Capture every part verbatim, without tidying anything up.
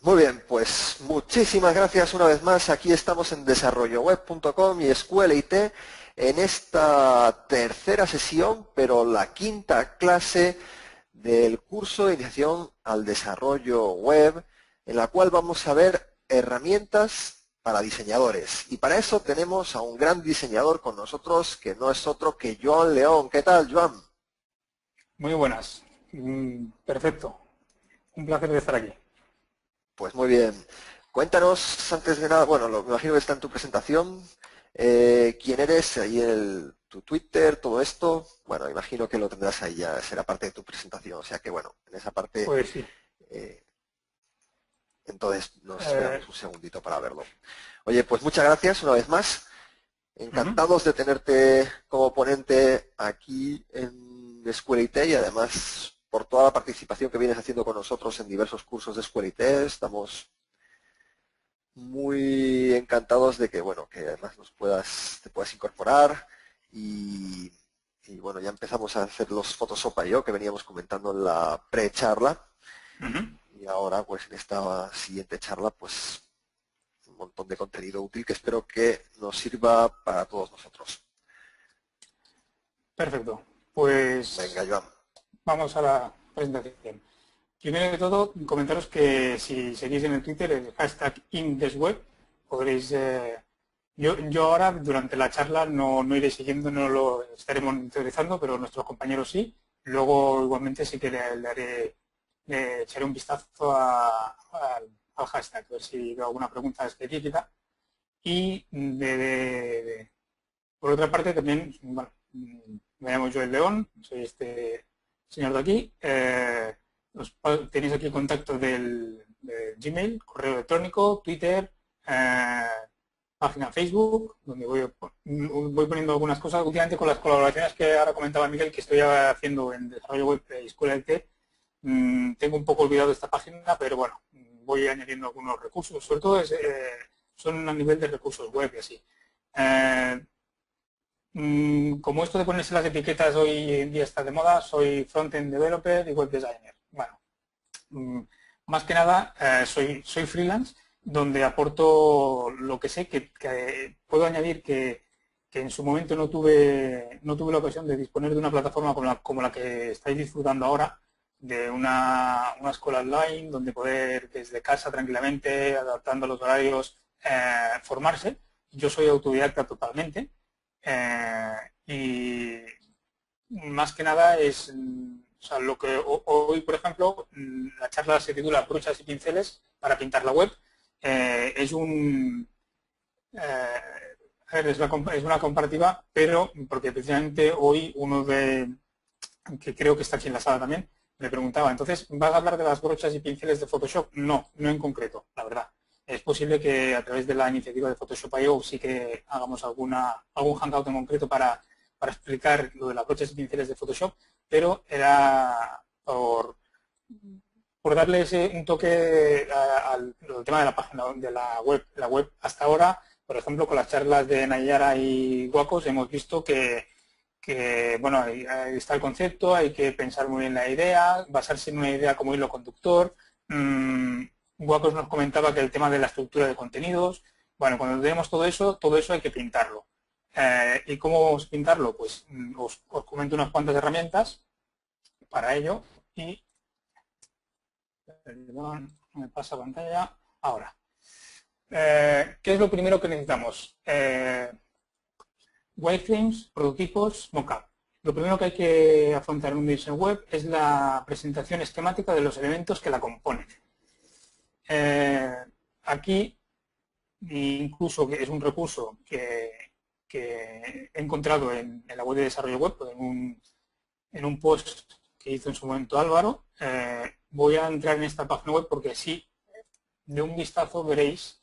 Muy bien, pues muchísimas gracias una vez más. Aquí estamos en desarrollo web punto com y Escuela I T en esta tercera sesión, pero la quinta clase del curso de iniciación al desarrollo web, en la cual vamos a ver herramientas para diseñadores. Y para eso tenemos a un gran diseñador con nosotros, que no es otro que Joan León. ¿Qué tal, Joan? Muy buenas. Perfecto. Un placer de estar aquí. Pues muy bien. Cuéntanos, antes de nada, bueno, lo, me imagino que está en tu presentación, eh, quién eres, ahí el, tu Twitter, todo esto. Bueno, imagino que lo tendrás ahí ya, será parte de tu presentación. O sea que, bueno, en esa parte, Pues sí. eh, entonces nos Eh, esperamos un segundito para verlo. Oye, pues muchas gracias una vez más. uh-huh. Encantados de tenerte como ponente aquí en Escuela I T y además por toda la participación que vienes haciendo con nosotros en diversos cursos de Escuela I T. Estamos muy encantados de que, bueno, que además nos puedas, te puedas incorporar y, y bueno, ya empezamos a hacer los Photoshop I O que veníamos comentando en la pre-charla. Uh-huh. Y ahora, pues en esta siguiente charla, pues un montón de contenido útil que espero que nos sirva para todos nosotros. Perfecto. Pues Venga, Joan. vamos a la presentación. Primero de todo, comentaros que si seguís en el Twitter el hashtag InDesWeb, podréis... Eh, yo, yo ahora, durante la charla, no, no iré siguiendo, no lo estaré monitorizando, pero nuestros compañeros sí. Luego, igualmente, sí que le, le haré, le echaré un vistazo a, a, al hashtag, a ver si veo alguna pregunta específica. Y de, de, de, por otra parte, también, bueno, me llamo Joel León, soy este señor de aquí. Eh, os, tenéis aquí el contacto del, de Gmail, correo electrónico, Twitter, eh, página Facebook, donde voy, voy poniendo algunas cosas. Últimamente con las colaboraciones que ahora comentaba Miguel, que estoy haciendo en desarrollo web y Escuela I T, mmm, tengo un poco olvidado esta página, pero bueno, voy añadiendo algunos recursos. Sobre todo es, eh, son a nivel de recursos web y así. Eh, Como esto de ponerse las etiquetas hoy en día está de moda, soy front-end developer y web designer. Bueno, más que nada eh, soy, soy freelance, donde aporto lo que sé, que, que puedo añadir que, que en su momento no tuve, no tuve la ocasión de disponer de una plataforma como la, como la que estáis disfrutando ahora, de una, una escuela online, donde poder desde casa tranquilamente, adaptando los horarios, eh, formarse. Yo soy autodidacta totalmente. Eh, y más que nada es, o sea, lo que hoy, por ejemplo, la charla se titula Brochas y pinceles para pintar la web. Eh, es un, eh, a ver, es una, es una comparativa, pero porque precisamente hoy uno de, que creo que está aquí en la sala también, me preguntaba, entonces, ¿vas a hablar de las brochas y pinceles de Photoshop? No, no en concreto, la verdad. Es posible que a través de la iniciativa de Photoshop punto i o sí que hagamos alguna, algún hangout en concreto para, para explicar lo de las brochas y pinceles de Photoshop, pero era por, por darle ese, un toque al, al tema de la página de la web. La web hasta ahora, por ejemplo, con las charlas de Nayara y Guacos, hemos visto que, que bueno, ahí, ahí está el concepto, hay que pensar muy bien la idea, basarse en una idea como hilo conductor. Mmm, Guacos nos comentaba que el tema de la estructura de contenidos, bueno, cuando tenemos todo eso, todo eso hay que pintarlo. Eh, ¿Y cómo vamos a pintarlo? Pues os, os comento unas cuantas herramientas para ello y, perdón, me pasa pantalla, ahora. Eh, ¿Qué es lo primero que necesitamos? Eh, wireframes, prototipos, mockup. Lo primero que hay que afrontar en un diseño web es la presentación esquemática de los elementos que la componen. Eh, aquí, incluso que es un recurso que, que he encontrado en, en la web de desarrollo web, en un, en un post que hizo en su momento Álvaro, eh, voy a entrar en esta página web porque así, de un vistazo, veréis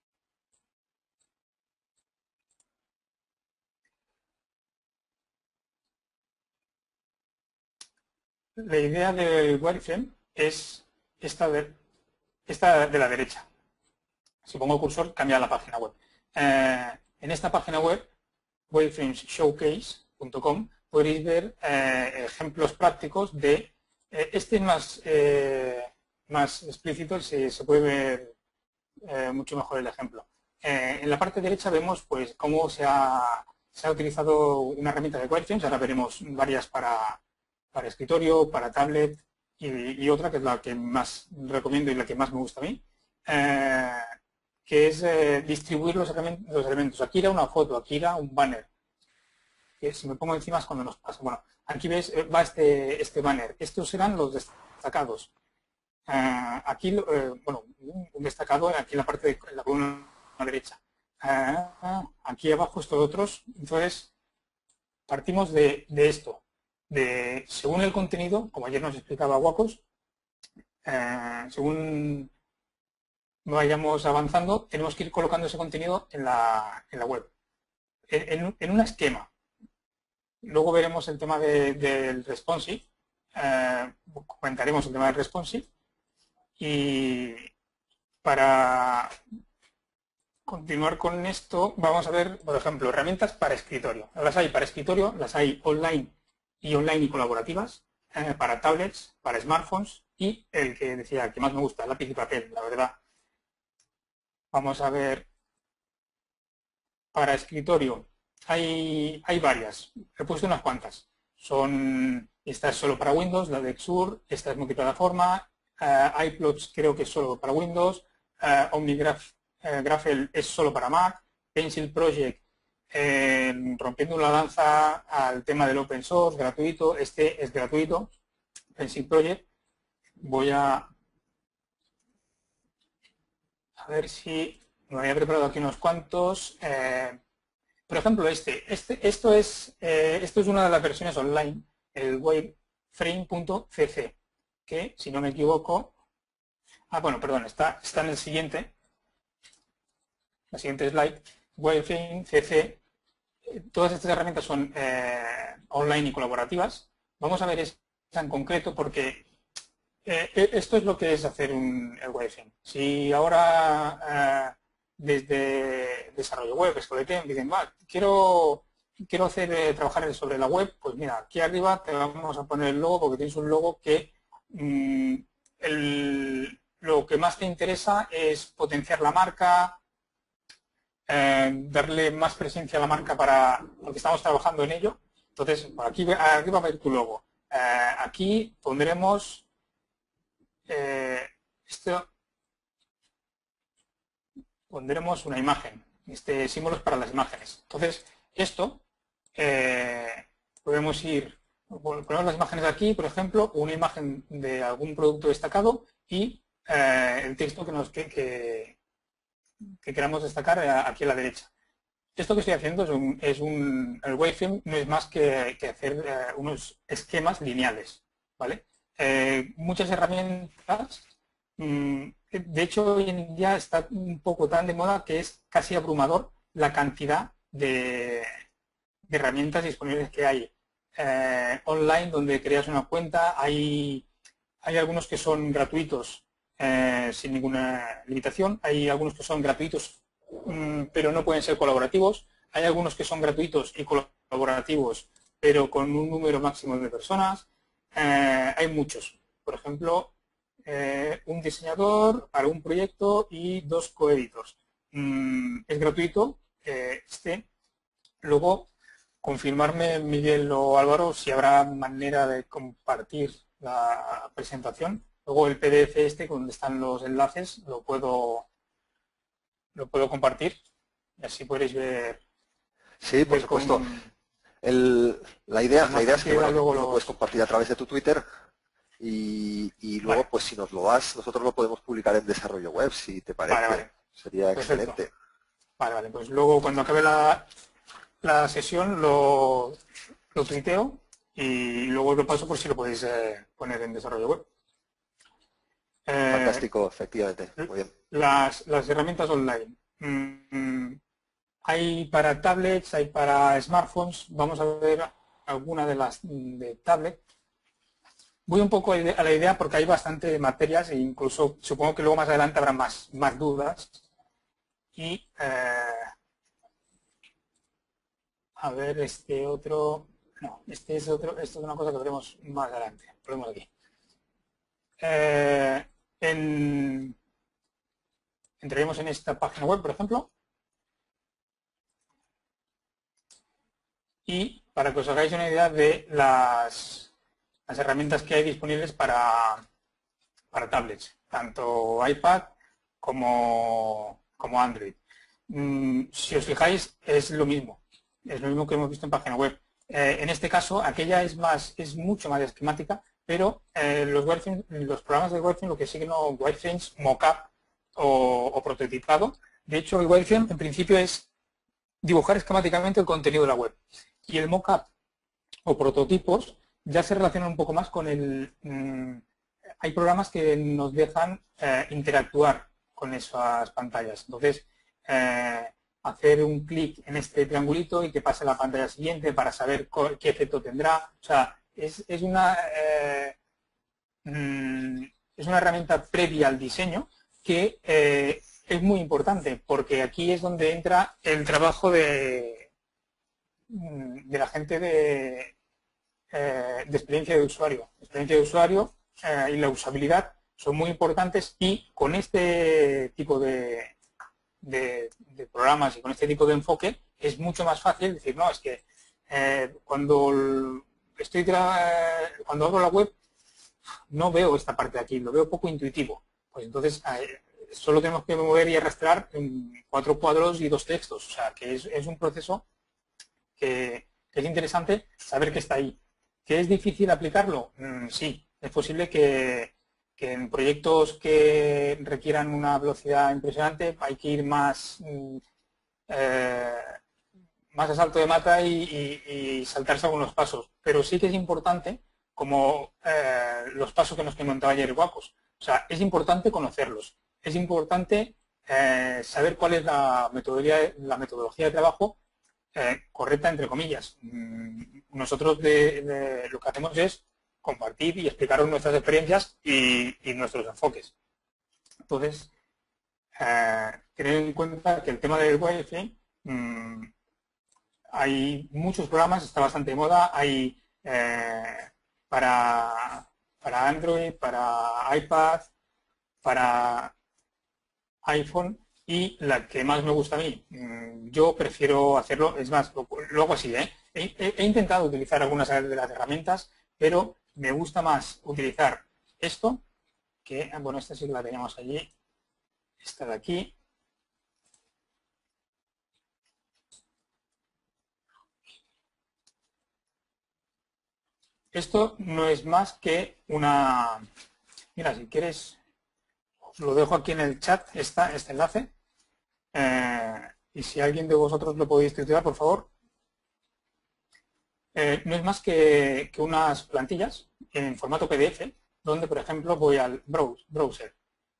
la idea del wireframe es esta de, esta de la derecha. Si pongo el cursor, cambia la página web. Eh, en esta página web, wireframes showcase punto com, podréis ver eh, ejemplos prácticos de... Eh, este es más, eh, más explícito se, se puede ver eh, mucho mejor el ejemplo. Eh, en la parte derecha vemos pues cómo se ha, se ha utilizado una herramienta de wireframes. Ahora veremos varias para, para escritorio, para tablet y, y otra que es la que más recomiendo y la que más me gusta a mí, eh, que es eh, distribuir los, los elementos. Aquí era una foto, aquí era un banner. Que si me pongo encima es cuando nos pasa. Bueno, aquí ves, va este, este banner. Estos serán los destacados. Uh, aquí, uh, bueno, un destacado aquí en la parte de en la columna derecha. Uh, aquí abajo estos otros. Entonces, partimos de, de esto. De, según el contenido, como ayer nos explicaba Wacos, uh, según vayamos avanzando, tenemos que ir colocando ese contenido en la, en la web. En, en, en un esquema. Luego veremos el tema de, del responsive. Uh, comentaremos el tema del responsive. Y para continuar con esto, vamos a ver, por ejemplo, herramientas para escritorio. Las hay para escritorio, las hay online y online y colaborativas, eh, para tablets, para smartphones y el que decía, el que más me gusta, lápiz y papel, la verdad. Vamos a ver, para escritorio, hay, hay varias, he puesto unas cuantas. Son, esta es solo para Windows, la de Xur, esta es multiplataforma, Uh, iPlots creo que es solo para Windows, uh, OmniGraph uh, Graphel es solo para Mac, Pencil Project eh, rompiendo la lanza al tema del open source gratuito, este es gratuito, Pencil Project. Voy a a ver si me había preparado aquí unos cuantos. Eh, por ejemplo, este, este esto es eh, esto es una de las versiones online, el wireframe punto c c. Que, si no me equivoco, ah, bueno, perdón, está, está en el siguiente, la siguiente slide, wireframe, C C, todas estas herramientas son eh, online y colaborativas. Vamos a ver esta en concreto porque eh, esto es lo que es hacer un, el wireframe. Si ahora eh, desde desarrollo web, Escolete, dicen, va, quiero, quiero hacer, eh, trabajar sobre la web, pues mira, aquí arriba te vamos a poner el logo porque tienes un logo que El, lo que más te interesa es potenciar la marca, eh, darle más presencia a la marca para porque estamos trabajando en ello. Entonces, por aquí, aquí va a ver tu logo. Eh, aquí pondremos eh, esto, pondremos una imagen, este símbolos para las imágenes. Entonces, esto eh, podemos ir ponemos las imágenes de aquí, por ejemplo, una imagen de algún producto destacado y eh, el texto que, nos, que, que, que queramos destacar aquí a la derecha. Esto que estoy haciendo es un, es un el wireframe no es más que, que hacer eh, unos esquemas lineales, ¿vale? Eh, muchas herramientas, mmm, de hecho hoy en día está un poco tan de moda que es casi abrumador la cantidad de, de herramientas disponibles que hay. Eh, online donde creas una cuenta, hay, hay algunos que son gratuitos eh, sin ninguna limitación, hay algunos que son gratuitos mmm, pero no pueden ser colaborativos, hay algunos que son gratuitos y colaborativos pero con un número máximo de personas, eh, hay muchos, por ejemplo eh, un diseñador para un proyecto y dos coeditors, mm, es gratuito eh, este, luego confirmarme, Miguel o Álvaro, si habrá manera de compartir la presentación. Luego el P D F este, donde están los enlaces, lo puedo, lo puedo compartir y así podréis ver. Sí, por ver supuesto. Con, El, la idea, la idea es que bueno, luego lo los... puedes compartir a través de tu Twitter y, y luego, vale. pues si nos lo das, nosotros lo podemos publicar en Desarrollo Web, si te parece. Vale, vale. Sería Perfecto. excelente. Vale, vale. Pues luego cuando acabe la, la sesión lo, lo tuiteo y luego lo paso por si lo podéis eh, poner en Desarrollo Web. Eh, Fantástico, efectivamente. Muy bien. Las, las herramientas online. Mm, hay para tablets, hay para smartphones. Vamos a ver alguna de las de tablet. Voy un poco a la idea porque hay bastante materias e incluso supongo que luego más adelante habrá más, más dudas. Y eh, a ver este otro. No, este es otro. Esto es una cosa que veremos más adelante. Volvemos aquí. Eh, en, entraremos en esta página web, por ejemplo, y para que os hagáis una idea de las, las herramientas que hay disponibles para, para tablets, tanto iPad como, como Android. Mm, si os fijáis, es lo mismo, es lo mismo que hemos visto en página web. Eh, en este caso, aquella es más, es mucho más esquemática, pero eh, los, wireframes, los programas de wireframe lo que siguen son wireframes mockup o, o prototipado. De hecho, el wireframe en principio es dibujar esquemáticamente el contenido de la web. Y el mockup o prototipos ya se relacionan un poco más con el... Mmm, hay programas que nos dejan eh, interactuar con esas pantallas. Entonces, eh, hacer un clic en este triangulito y que pase a la pantalla siguiente para saber qué efecto tendrá. O sea, es, es, una, eh, mm, es una herramienta previa al diseño que eh, es muy importante porque aquí es donde entra el trabajo de, de la gente de, eh, de experiencia de usuario. Experiencia de usuario eh, y la usabilidad son muy importantes y con este tipo de, de, de programas y con este tipo de enfoque es mucho más fácil decir, no, es que eh, cuando estoy cuando abro la web no veo esta parte de aquí, lo veo poco intuitivo. Pues entonces eh, solo tenemos que mover y arrastrar en cuatro cuadros y dos textos. O sea, que es, es un proceso que, que es interesante saber que está ahí. ¿Que es difícil aplicarlo? Mm, sí, es posible que, que en proyectos que requieran una velocidad impresionante hay que ir más, eh, más a salto de mata y, y, y saltarse algunos pasos. Pero sí que es importante, como eh, los pasos que nos comentaba ayer Guapos. O sea, es importante conocerlos. Es importante eh, saber cuál es la metodología, la metodología de trabajo eh, correcta, entre comillas. Nosotros de, de, lo que hacemos es compartir y explicaros nuestras experiencias y, y nuestros enfoques. Entonces, eh, tener en cuenta que el tema del wireframe, mmm, hay muchos programas, está bastante de moda, hay eh, para, para Android, para iPad, para iPhone, y la que más me gusta a mí, yo prefiero hacerlo, es más, lo, lo hago así, ¿eh? He, he, he intentado utilizar algunas de las herramientas, pero me gusta más utilizar esto, que, bueno, esta sí que la teníamos allí, esta de aquí. Esto no es más que una... Mira, si quieres, os lo dejo aquí en el chat, esta, este enlace. Eh, y si alguien de vosotros lo podéis utilizar, por favor. Eh, no es más que, que unas plantillas en formato P D F, donde, por ejemplo, voy al browser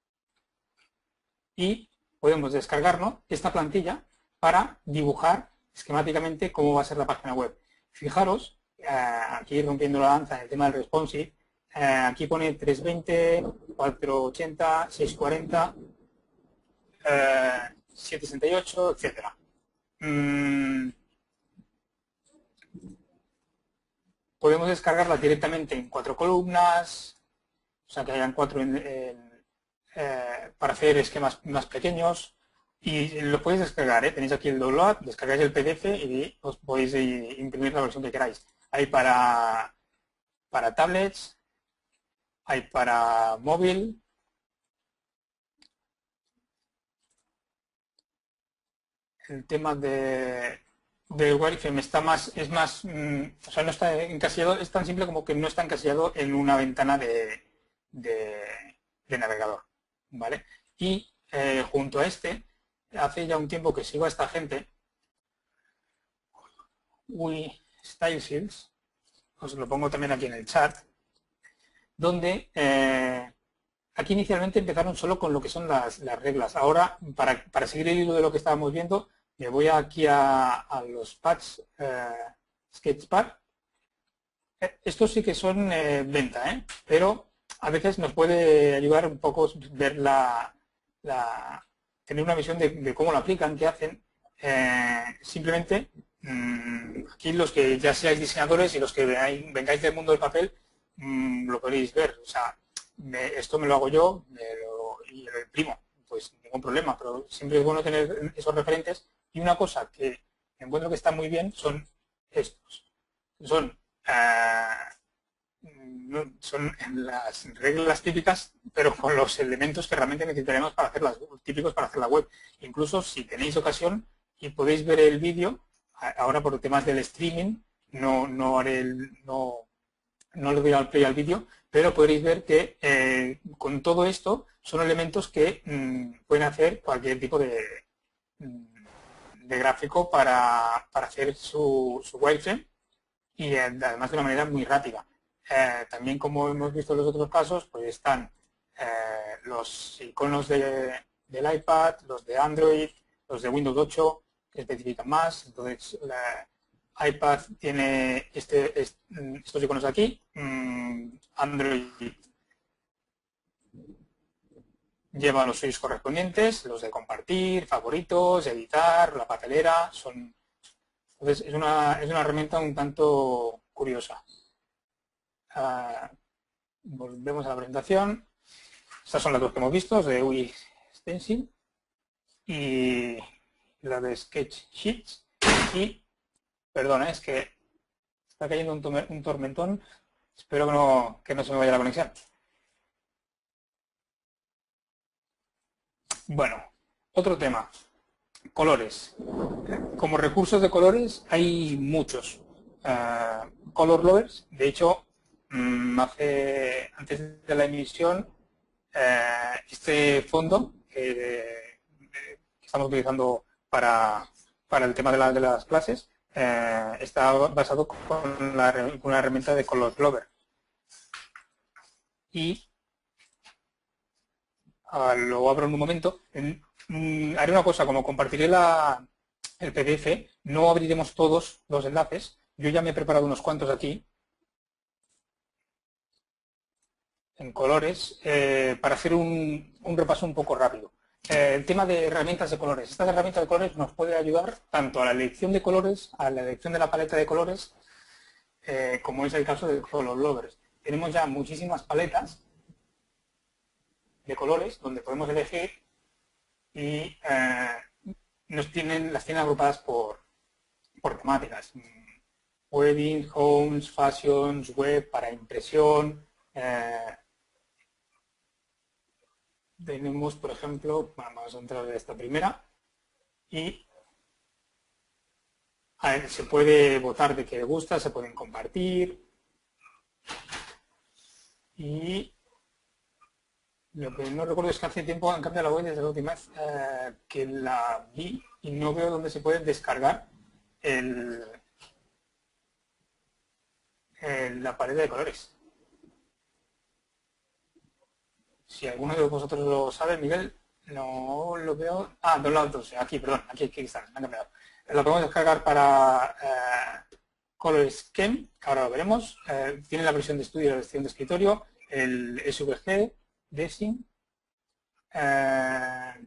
y podemos descargarnos esta plantilla para dibujar esquemáticamente cómo va a ser la página web. Fijaros, eh, aquí rompiendo la lanza en el tema del responsive, eh, aquí pone trescientos veinte, cuatrocientos ochenta, seiscientos cuarenta, eh, setecientos sesenta y ocho, etcétera. Mm, podemos descargarla directamente en cuatro columnas, o sea que hayan cuatro en, en, eh, para hacer esquemas más pequeños, y lo podéis descargar, ¿eh? Tenéis aquí el download, descargáis el P D F y os podéis imprimir la versión que queráis. Hay para, para tablets, hay para móvil, el tema de del wireframe está más, es más, mmm, o sea, no está encasillado, es tan simple como que no está encasillado en una ventana de, de, de navegador, ¿vale? Y eh, junto a este, hace ya un tiempo que sigo a esta gente, We Style Shields, os lo pongo también aquí en el chat, donde eh, aquí inicialmente empezaron solo con lo que son las, las reglas. Ahora, para, para seguir el hilo de lo que estábamos viendo, me voy aquí a, a los pads, eh, Sketchpad. Eh, estos sí que son eh, venta, ¿eh? Pero a veces nos puede ayudar un poco ver la, la tener una visión de, de cómo lo aplican, qué hacen. Eh, simplemente, mmm, aquí los que ya seáis diseñadores y los que vengáis del mundo del papel, mmm, lo podéis ver. O sea, me, esto me lo hago yo me lo, y lo imprimo, pues ningún problema, pero siempre es bueno tener esos referentes. Y una cosa que encuentro que está muy bien son estos. Son, uh, son las reglas típicas, pero con los elementos que realmente necesitaremos para hacer las típicos para hacer la web. Incluso si tenéis ocasión y podéis ver el vídeo, ahora por temas del streaming, no, no haré el, no, no le doy al play al vídeo, pero podréis ver que eh, con todo esto son elementos que mmm, pueden hacer cualquier tipo de, de gráfico para, para hacer su, su wireframe y eh, además de una manera muy rápida. Eh, también, como hemos visto en los otros casos, pues están eh, los iconos de, del iPad, los de Android, los de Windows ocho, que especifican más. Entonces, la iPad tiene este, este, estos iconos aquí. Android lleva los suyos correspondientes, los de compartir, favoritos, editar, la papelera. Son, entonces, es una, es una herramienta un tanto curiosa. Uh, volvemos a la presentación. Estas son las dos que hemos visto, de U I Stencil y la de Sketch Sheets. Y, perdona, es que está cayendo un, un tormentón. Espero que no, que no se me vaya la conexión. Bueno, otro tema. Colores. Como recursos de colores hay muchos. Uh, color lovers, de hecho, Hace, antes de la emisión, eh, este fondo que, que estamos utilizando para, para el tema de, la, de las clases eh, está basado con, la, con una herramienta de Color Clover. Y ah, lo abro en un momento. En, mm, haré una cosa, como compartiré la, el P D F, no abriremos todos los enlaces. Yo ya me he preparado unos cuantos aquí en colores, eh, para hacer un, un repaso un poco rápido. Eh, el tema de herramientas de colores. Estas herramientas de colores nos pueden ayudar tanto a la elección de colores, a la elección de la paleta de colores, eh, como es el caso de Color Lovers. Tenemos ya muchísimas paletas de colores donde podemos elegir y eh, nos tienen, las tienen agrupadas por, por temáticas. Wedding, homes, fashions, web, para impresión. Eh, Tenemos, por ejemplo, bueno, vamos a entrar en esta primera y a ver, se puede votar de qué le gusta, se pueden compartir y lo que no recuerdo es que hace tiempo han cambiado la web desde la última vez eh, que la vi y no veo dónde se puede descargar el, el, la paleta de colores. Si alguno de vosotros lo sabe, Miguel, no lo veo. Ah, download dos, aquí, perdón, aquí, aquí está, me han cambiado. Lo podemos descargar para eh, Color Scheme, que ahora lo veremos. Eh, tiene la versión de estudio y la versión de escritorio, el S V G, Design. Eh,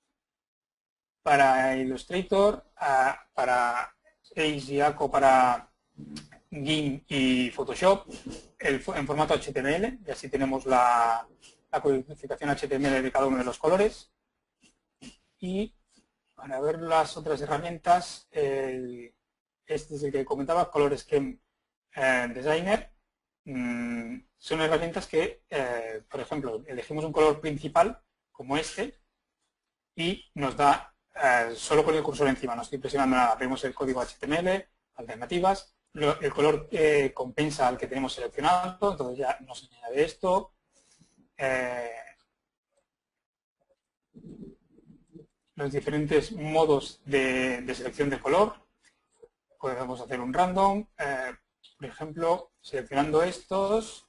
para Illustrator, eh, para Ace y Aco, para GIMP y Photoshop, el, en formato H T M L, y así tenemos la, la codificación H T M L de cada uno de los colores. Y para ver las otras herramientas, el, este es el que comentaba, Color Scheme eh, Designer. Mm, son herramientas que, eh, por ejemplo, elegimos un color principal, como este, y nos da, eh, solo con el cursor encima, no estoy presionando nada, vemos el código H T M L, alternativas, lo, el color eh, compensa al que tenemos seleccionado, entonces ya nos añade esto. Eh, los diferentes modos de, de selección de color. Podemos hacer un random, eh, por ejemplo, seleccionando estos,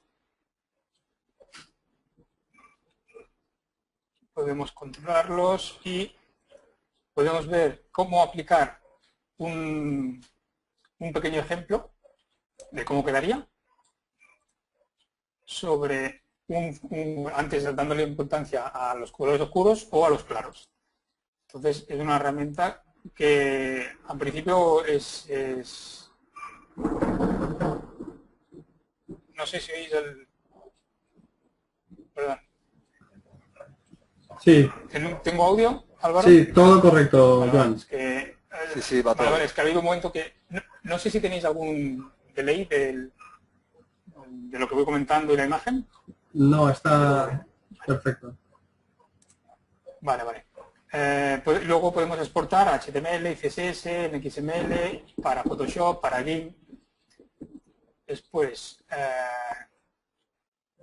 podemos controlarlos y podemos ver cómo aplicar un, un pequeño ejemplo de cómo quedaría sobre un, un, antes dándole importancia a los colores oscuros o a los claros. Entonces es una herramienta que al principio es, es no sé si oís el perdón. Sí. ¿Tengo audio, Álvaro? Sí, todo correcto, vale, Joan. Es que, eh, sí, sí, va todo. Vale, vale, es que ha habido un momento que... No, no sé si tenéis algún delay del, de lo que voy comentando y la imagen. No, está perfecto. Vale, vale. Eh, pues, luego podemos exportar H T M L, C S S, M X M L, para Photoshop, para GIMP. Después, eh,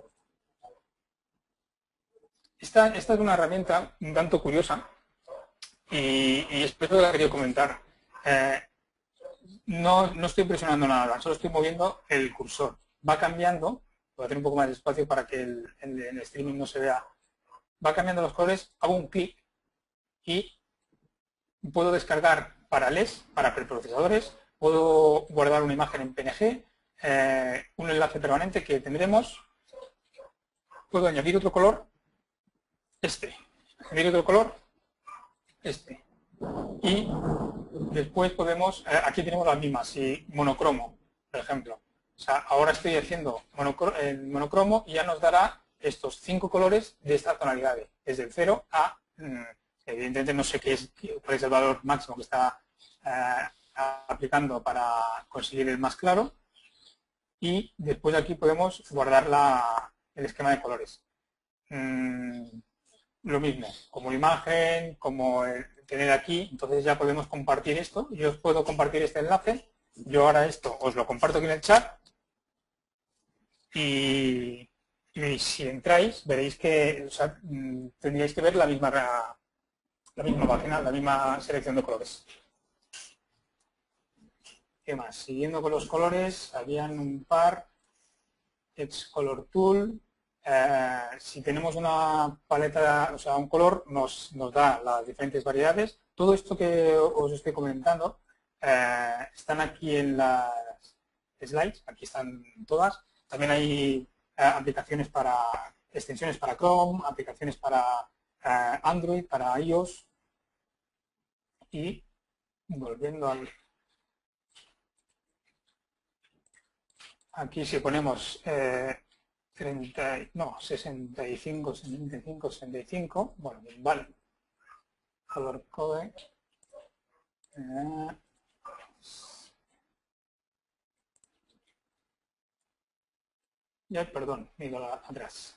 esta, esta es una herramienta un tanto curiosa y, y es por eso que la quería comentar. Eh, no, no estoy presionando nada, solo estoy moviendo el cursor. Va cambiando, voy a tener un poco más de espacio para que el, el, el streaming no se vea. Va cambiando los colores, hago un clic y puedo descargar paralés para preprocesadores, puedo guardar una imagen en P N G, eh, un enlace permanente que tendremos, puedo añadir otro color, este, añadir otro color, este, y después podemos, eh, aquí tenemos las mismas, si monocromo, por ejemplo. O sea, ahora estoy haciendo monocromo, el monocromo y ya nos dará estos cinco colores de esta tonalidad, desde el cero a... Mm, evidentemente no sé qué es, cuál es el valor máximo que está eh, aplicando para conseguir el más claro. Y después aquí podemos guardar la, el esquema de colores. Mm, lo mismo, como imagen, como el tener aquí, entonces ya podemos compartir esto. Yo os puedo compartir este enlace. Yo ahora esto os lo comparto aquí en el chat. Y, y si entráis, veréis que o sea, tendríais que ver la misma la misma página, la misma selección de colores. ¿Qué más? Siguiendo con los colores, habían un par. Edge Color Tool. Eh, si tenemos una paleta, o sea, un color, nos, nos da las diferentes variedades. Todo esto que os estoy comentando eh, están aquí en las slides, aquí están todas. También hay eh, aplicaciones para, extensiones para Chrome, aplicaciones para eh, Android, para iOS. Y volviendo al... Aquí si ponemos eh, treinta, no, sesenta y cinco, setenta y cinco, sesenta y cinco, bueno, vale. Color code. Eh, ya, perdón, me he ido atrás.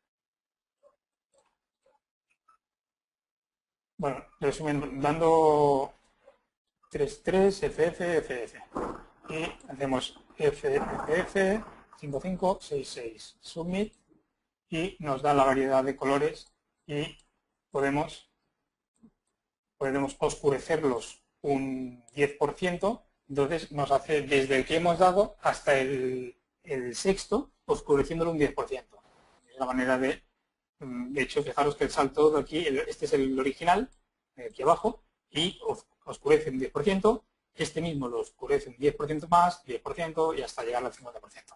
Bueno, resumen, dando tres tres, F F, F F. Y hacemos F F F, cinco cinco, seis seis, submit, y nos da la variedad de colores y podemos, podemos oscurecerlos un diez por ciento, entonces nos hace desde el que hemos dado hasta el, el sexto, oscureciéndolo un diez por ciento. Es la manera de, de hecho, fijaros que el salto de aquí, este es el original, aquí abajo, y oscurece un diez por ciento, este mismo lo oscurece un diez por ciento más, diez por ciento y hasta llegar al cincuenta por ciento.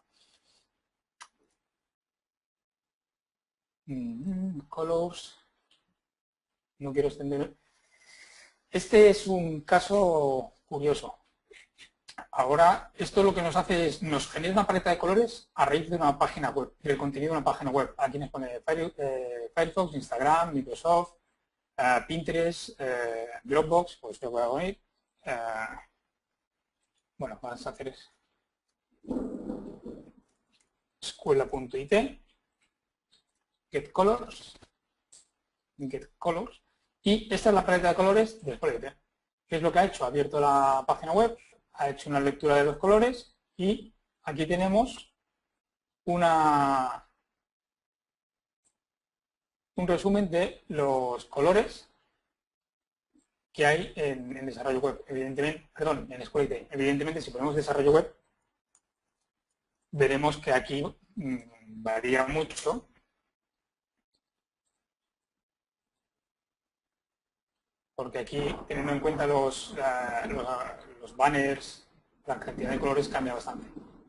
Mm, colors. No quiero extender. Este es un caso curioso. Ahora, esto lo que nos hace es, nos genera una paleta de colores a raíz de una página web, del contenido de una página web. Aquí nos pone Firefox, Instagram, Microsoft, uh, Pinterest, uh, Dropbox, pues que voy a poner. Uh, bueno, vamos a hacer es escuela punto I T, get colors, get colors, y esta es la paleta de colores del proyecto. ¿Qué es lo que ha hecho? Ha abierto la página web, ha hecho una lectura de los colores y aquí tenemos una, un resumen de los colores que hay en, en desarrollo web. Evidentemente, perdón, en escuela I T. Evidentemente, si ponemos desarrollo web, veremos que aquí mmm, varía mucho. Porque aquí, teniendo en cuenta los, uh, los, los banners, la cantidad de colores cambia bastante.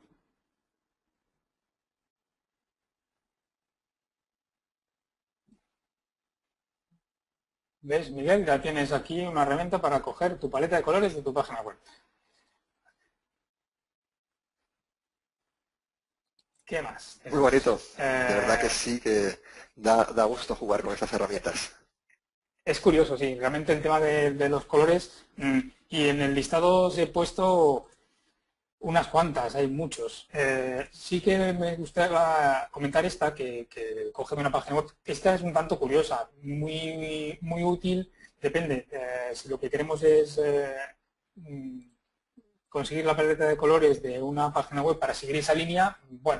¿Ves, Miguel? Ya tienes aquí una herramienta para coger tu paleta de colores de tu página web. ¿Qué más? Muy bonito. Eh, De verdad que sí, que da, da gusto jugar con estas herramientas. Es curioso, sí. Realmente el tema de, de los colores, mmm, y en el listado os he puesto unas cuantas, hay muchos. Eh, sí que me gustaría comentar esta, que, que coge de una página web. Esta es un tanto curiosa, muy, muy útil, depende. Eh, si lo que queremos es eh, conseguir la paleta de colores de una página web para seguir esa línea, bueno,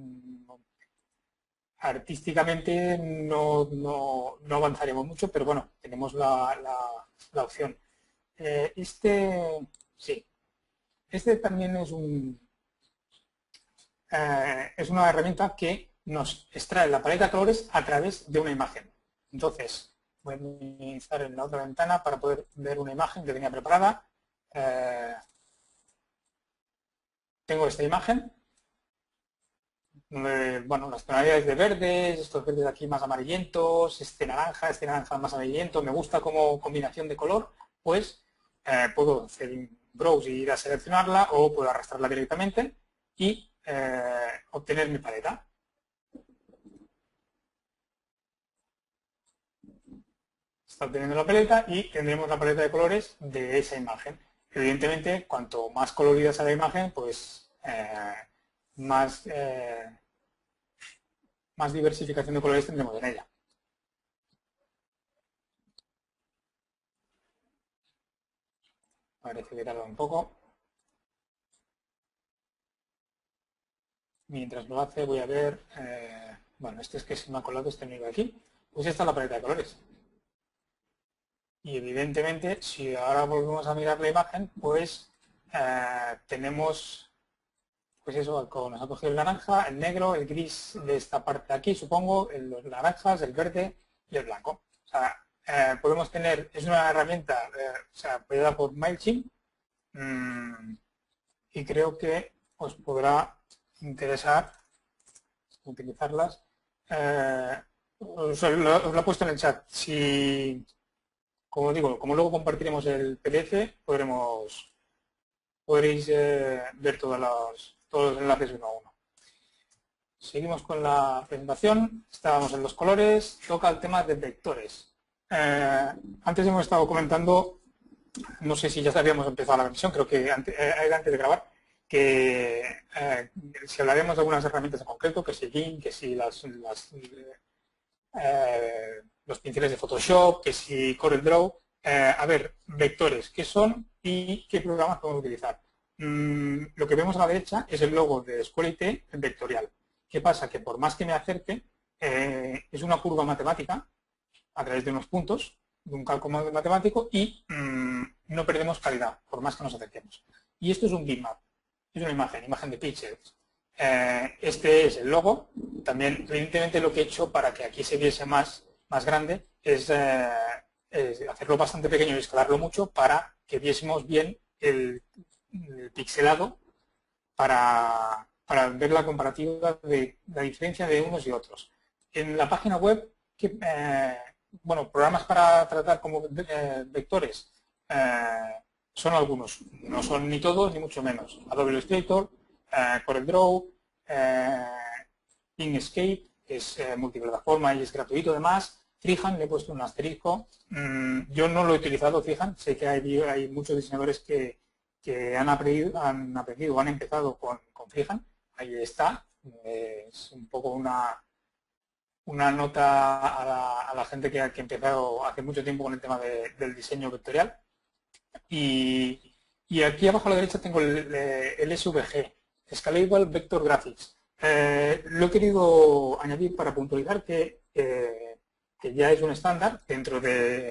artísticamente no, no, no avanzaremos mucho, pero bueno, tenemos la, la, la opción. Eh, este, sí, este también es un eh, es una herramienta que nos extrae la paleta de colores a través de una imagen. Entonces, voy a minimizar en la otra ventana para poder ver una imagen que tenía preparada. Eh, tengo esta imagen. Eh, bueno, las tonalidades de verdes, estos verdes de aquí más amarillentos, este naranja, este naranja más amarillento, me gusta como combinación de color, pues eh, puedo hacer un browse y ir a seleccionarla o puedo arrastrarla directamente y eh, obtener mi paleta. Está obteniendo la paleta y tendremos la paleta de colores de esa imagen. Evidentemente, cuanto más colorida sea la imagen, pues eh, más, eh, más diversificación de colores tendremos en ella. Parece que tarda un poco. Mientras lo hace voy a ver, eh, bueno, este es que se me ha colado este nivel aquí. Pues esta es la paleta de colores. Y evidentemente, si ahora volvemos a mirar la imagen, pues eh, tenemos, pues eso, como nos ha cogido el naranja, el negro, el gris de esta parte de aquí, supongo, el, los naranjas, el verde y el blanco. O sea, eh, podemos tener, es una herramienta, eh, o sea, apoyada por MailChimp, mmm, y creo que os podrá interesar utilizarlas. Eh, os, lo, os lo he puesto en el chat. Si, como digo, como luego compartiremos el P D F, podremos, podréis eh, ver todos los, todos los enlaces uno a uno. Seguimos con la presentación. Estábamos en los colores. Toca el tema de vectores. Eh, antes hemos estado comentando, no sé si ya habíamos empezado la versión, creo que antes, eh, antes de grabar, que eh, si hablaremos de algunas herramientas en concreto, que si GIMP, que si las, las, eh, los pinceles de Photoshop, que si CorelDRAW. Eh, a ver, vectores, ¿qué son y qué programas podemos utilizar? Mm, lo que vemos a la derecha es el logo de Escuela I T en vectorial. ¿Qué pasa? Que por más que me acerque, eh, es una curva matemática a través de unos puntos, de un cálculo matemático y mmm, no perdemos calidad, por más que nos acerquemos. Y esto es un bitmap, es una imagen, imagen de píxeles. Eh, este es el logo. También, evidentemente, lo que he hecho para que aquí se viese más, más grande es, eh, es hacerlo bastante pequeño y escalarlo mucho para que viésemos bien el, el pixelado para, para ver la comparativa de la diferencia de unos y otros. En la página web, que, eh, bueno, programas para tratar como eh, vectores eh, son algunos, no son ni todos ni mucho menos. Adobe Illustrator, eh, CorelDRAW, eh, Inkscape, que es eh, multiplataforma y es gratuito además. Freehand, le he puesto un asterisco. Mm, yo no lo he utilizado, Freehand. Sé que hay, hay muchos diseñadores que, que han aprendido, han aprendido, han empezado con, con Freehand. Ahí está. Eh, es un poco una, una nota a la, a la gente que ha que empezado hace mucho tiempo con el tema de, del diseño vectorial. Y, y aquí abajo a la derecha tengo el, el S V G, Scalable Vector Graphics. Eh, lo he querido añadir para puntualizar que, eh, que ya es un estándar dentro de,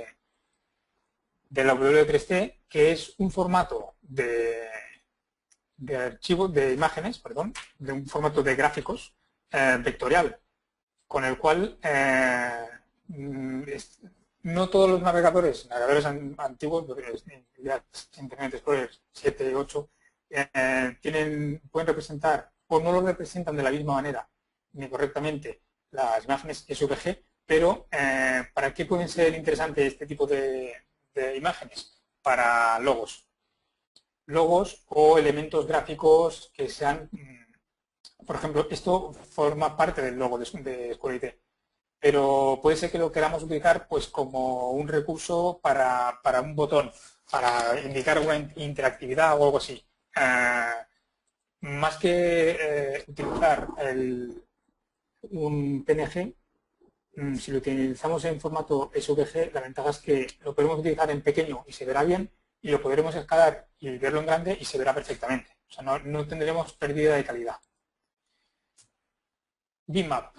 de la W tres C, que es un formato de, de archivos, de imágenes, perdón, de un formato de gráficos eh, vectorial, con el cual eh, es, no todos los navegadores, navegadores antiguos, ya Internet Explorer siete, ocho, eh, tienen, pueden representar o no lo representan de la misma manera ni correctamente las imágenes S V G, pero eh, ¿para qué pueden ser interesantes este tipo de, de imágenes? Para logos. Logos o elementos gráficos que sean por ejemplo, esto forma parte del logo de, de Escuela I T, pero puede ser que lo queramos utilizar pues como un recurso para, para un botón, para indicar una interactividad o algo así. Eh, más que eh, utilizar el, un P N G, si lo utilizamos en formato S V G, la ventaja es que lo podemos utilizar en pequeño y se verá bien, y lo podremos escalar y verlo en grande y se verá perfectamente. O sea, no, no tendremos pérdida de calidad. Bitmap.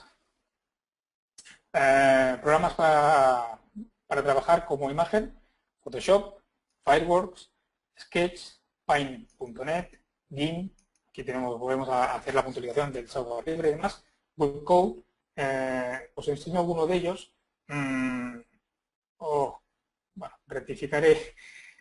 Eh, programas para, para trabajar como imagen, Photoshop, Fireworks, Sketch, Paint punto net, GIMP, aquí tenemos, podemos hacer la puntualización del software libre y demás, Webcode. Eh, os enseño alguno de ellos. Mm, oh, bueno, rectificaré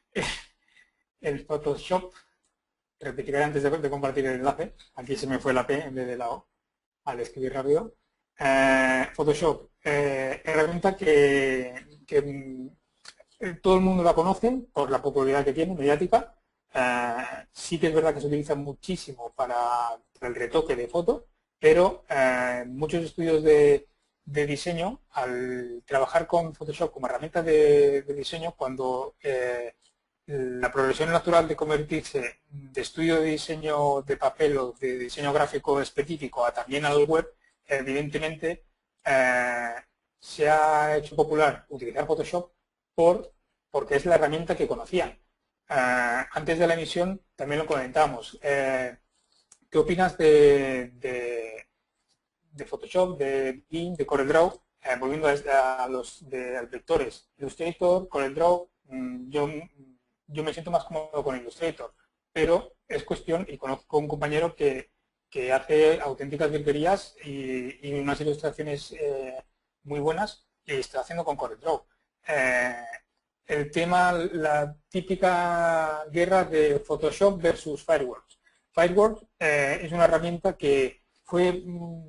el Photoshop, rectificaré antes de, de compartir el enlace. Aquí se me fue la P en vez de la O al escribir rápido. Eh, Photoshop, eh, herramienta que, que mm, todo el mundo la conoce por la popularidad que tiene, mediática. Eh, sí que es verdad que se utiliza muchísimo para, para el retoque de fotos, pero eh, muchos estudios de, de diseño, al trabajar con Photoshop como herramienta de, de diseño, cuando eh, la progresión natural de convertirse de estudio de diseño de papel o de diseño gráfico específico a también al web, evidentemente eh, se ha hecho popular utilizar Photoshop por, porque es la herramienta que conocían. Eh, antes de la emisión también lo comentábamos. Eh, ¿Qué opinas de, de, de Photoshop, de GIMP, de CorelDRAW? Eh, volviendo a, a los de, a vectores, Illustrator, CorelDRAW, mmm, yo, yo me siento más cómodo con Illustrator, pero es cuestión, y conozco un compañero que, que hace auténticas virguerías y, y unas ilustraciones eh, muy buenas y está haciendo con CorelDRAW. Eh, el tema, la típica guerra de Photoshop versus Fireworks. Fireworks eh, es una herramienta que fue,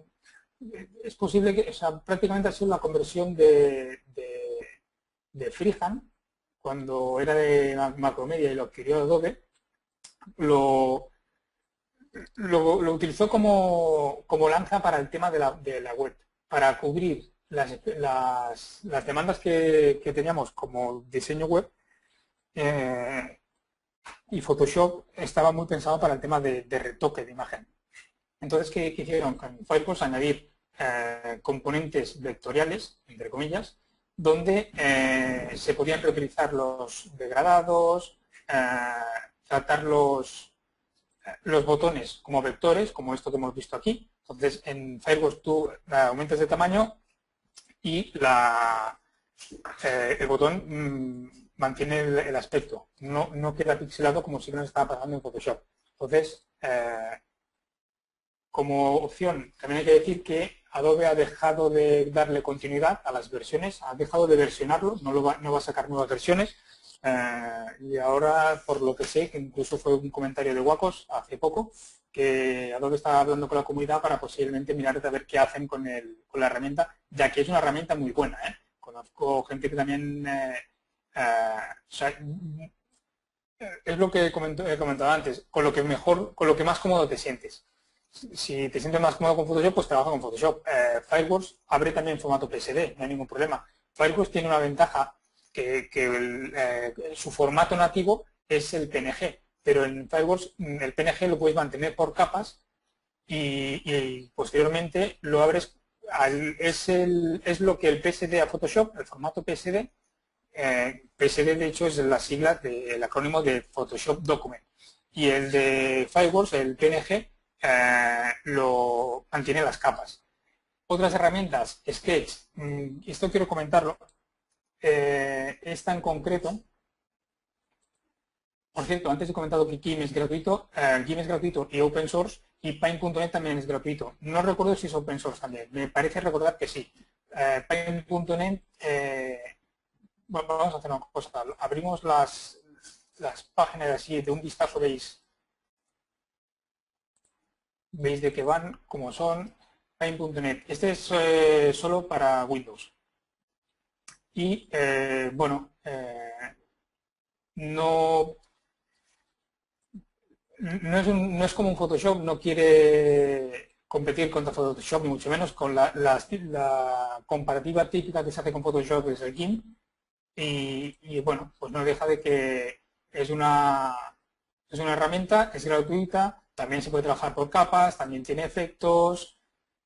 es posible que, o sea, prácticamente ha sido la conversión de, de, de Freehand, cuando era de Macromedia y lo adquirió Adobe, lo, lo, lo utilizó como, como lanza para el tema de la, de la web, para cubrir las, las, las demandas que, que teníamos como diseño web. Eh, y Photoshop estaba muy pensado para el tema de, de retoque de imagen. Entonces, ¿qué, qué hicieron con Firefox? Añadir eh, componentes vectoriales, entre comillas, donde eh, se podían reutilizar los degradados, eh, tratar los, los botones como vectores, como esto que hemos visto aquí. Entonces, en Firefox tú aumentas de tamaño y la, eh, el botón mmm, mantiene el, el aspecto, no, no queda pixelado como si no estaba pasando en Photoshop. Entonces, eh, como opción, también hay que decir que Adobe ha dejado de darle continuidad a las versiones, ha dejado de versionarlo, no, lo va, no va a sacar nuevas versiones, eh, y ahora, por lo que sé, que incluso fue un comentario de Wacos hace poco, que Adobe está hablando con la comunidad para posiblemente mirar a ver qué hacen con, el, con la herramienta, ya que es una herramienta muy buena, ¿eh? Conozco gente que también, eh, eh, o sea, es lo que he comentado antes, con lo que mejor, con lo que más cómodo te sientes. Si te sientes más cómodo con Photoshop, pues trabaja con Photoshop. Eh, Fireworks abre también formato P S D, no hay ningún problema. Fireworks tiene una ventaja que, que el, eh, su formato nativo es el P N G, pero en Fireworks el P N G lo puedes mantener por capas y, y posteriormente lo abres. Al, es, el, es lo que el P S D a Photoshop, el formato P S D, eh, P S D de hecho es la sigla del acrónimo de Photoshop Document, y el de Fireworks, el P N G, eh, lo mantiene las capas. Otras herramientas, Sketch, mmm, esto quiero comentarlo, eh, esta en concreto. Por cierto, antes he comentado que GIMP es gratuito, eh, GIMP es gratuito y open source, y Paint punto net también es gratuito. No recuerdo si es open source también, me parece recordar que sí. Eh, Paint punto net, eh, bueno, vamos a hacer una cosa, abrimos las, las páginas así, de un vistazo veis, veis de qué van, cómo son. Paint punto net, este es eh, solo para Windows. Y, eh, bueno, eh, no... No es, un, no es como un Photoshop, no quiere competir contra Photoshop, ni mucho menos. Con la, la, la comparativa típica que se hace con Photoshop es el GIMP. Y, y bueno, pues no deja de que es una, es una herramienta, es gratuita, también se puede trabajar por capas, también tiene efectos.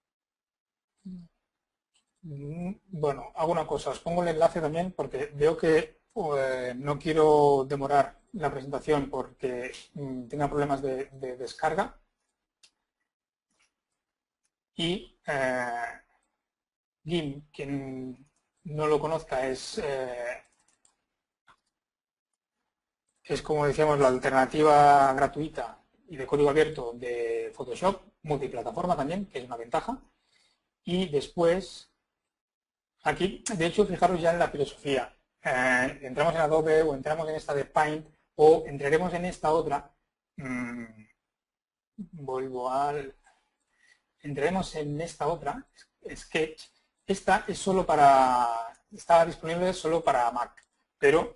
Bueno, hago una cosa, os pongo el enlace también porque veo que pues, no quiero demorar la presentación porque mmm, tenga problemas de, de descarga. Y eh, GIMP, quien no lo conozca, es, eh, es como decíamos la alternativa gratuita y de código abierto de Photoshop, multiplataforma también, que es una ventaja. Y después, aquí, de hecho, fijaros ya en la filosofía. Eh, entramos en Adobe o entramos en esta de Paint o entraremos en esta otra. Mm, vuelvo al... Entraremos en esta otra, Sketch. Esta es solo para... Está disponible solo para Mac, pero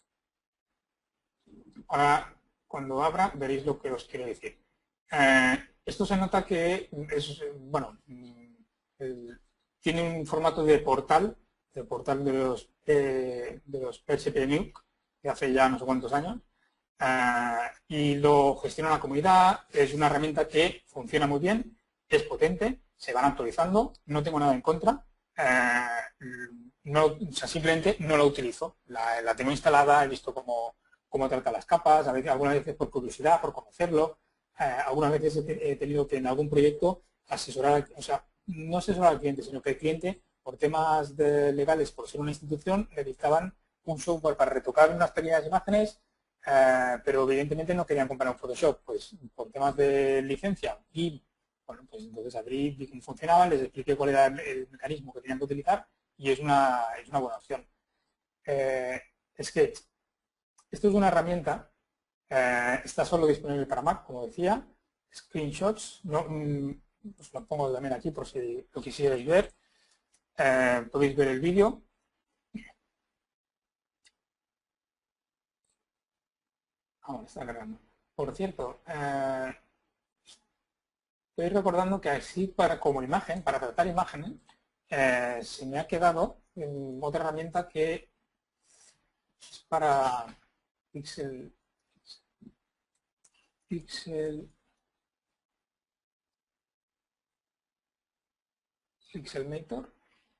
ahora cuando abra veréis lo que os quiero decir. Eh, esto se nota que es, bueno, el, tiene un formato de portal, de portal de los, eh, de los P H P Nuke, de hace ya no sé cuántos años, eh, y lo gestiona la comunidad. Es una herramienta que funciona muy bien, es potente, se van actualizando, no tengo nada en contra, eh, no, o sea, simplemente no la utilizo. La, la tengo instalada, he visto cómo, cómo trata las capas, a veces, algunas veces por curiosidad, por conocerlo, eh, algunas veces he, he tenido que en algún proyecto asesorar, o sea, no asesorar al cliente, sino que el cliente, por temas de legales, por ser una institución, le dictaban un software para retocar unas pequeñas imágenes, eh, pero evidentemente no querían comprar un Photoshop, pues por temas de licencia. Y bueno, pues entonces abrí, vi cómo funcionaba, les expliqué cuál era el, el mecanismo que tenían que utilizar y es una, es una buena opción. Eh, Sketch. Esto es una herramienta, eh, está solo disponible para Mac, como decía. Screenshots, no, mm, os lo pongo también aquí por si lo quisierais ver. Eh, podéis ver el vídeo. Ahora está cargando. Por cierto, eh, estoy recordando que así para como imagen, para tratar imágenes, eh, se me ha quedado en otra herramienta que es para Pixel, Pixel, Pixelmator.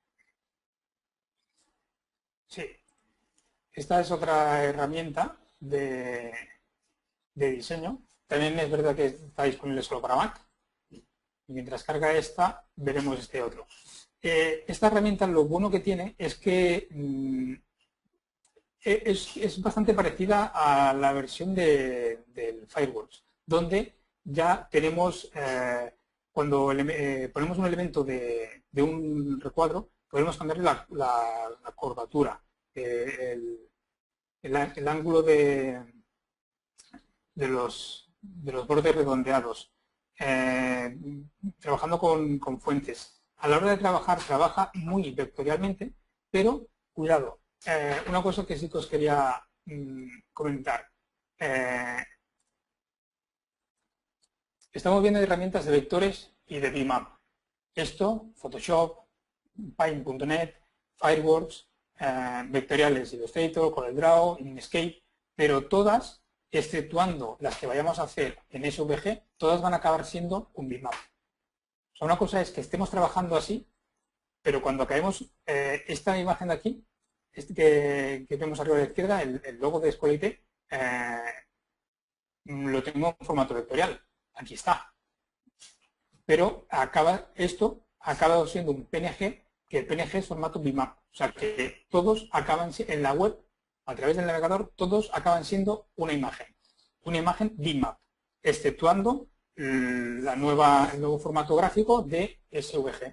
Sí, esta es otra herramienta de, de diseño. También es verdad que está disponible solo para Mac. Y mientras carga esta, veremos este otro. Eh, esta herramienta lo bueno que tiene es que mmm, es, es bastante parecida a la versión de, del Fireworks, donde ya tenemos, eh, cuando eh, ponemos un elemento de, de un recuadro, podemos cambiarle la, la, la curvatura, eh, el, el, el ángulo de, de, los, de los bordes redondeados, eh, trabajando con, con fuentes. A la hora de trabajar, trabaja muy vectorialmente, pero cuidado, eh, una cosa que sí que os quería mmm, comentar. Eh, estamos viendo herramientas de vectores y de bitmap. Esto, Photoshop, Paint punto net, Fireworks, eh, vectoriales Illustrator, CorelDRAW, Inkscape, pero todas, exceptuando las que vayamos a hacer en S V G, todas van a acabar siendo un bitmap. O sea, una cosa es que estemos trabajando así, pero cuando acabemos eh, esta imagen de aquí, este que, que vemos arriba a la izquierda, el, el logo de Escuela I T, eh, lo tengo en formato vectorial. Aquí está. Pero acaba esto ha acabado siendo un P N G, que el P N G es formato bitmap. O sea, que todos acaban en la web, a través del navegador, todos acaban siendo una imagen. Una imagen bitmap, exceptuando la nueva, el nuevo formato gráfico de S V G.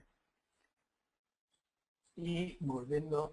Y volviendo,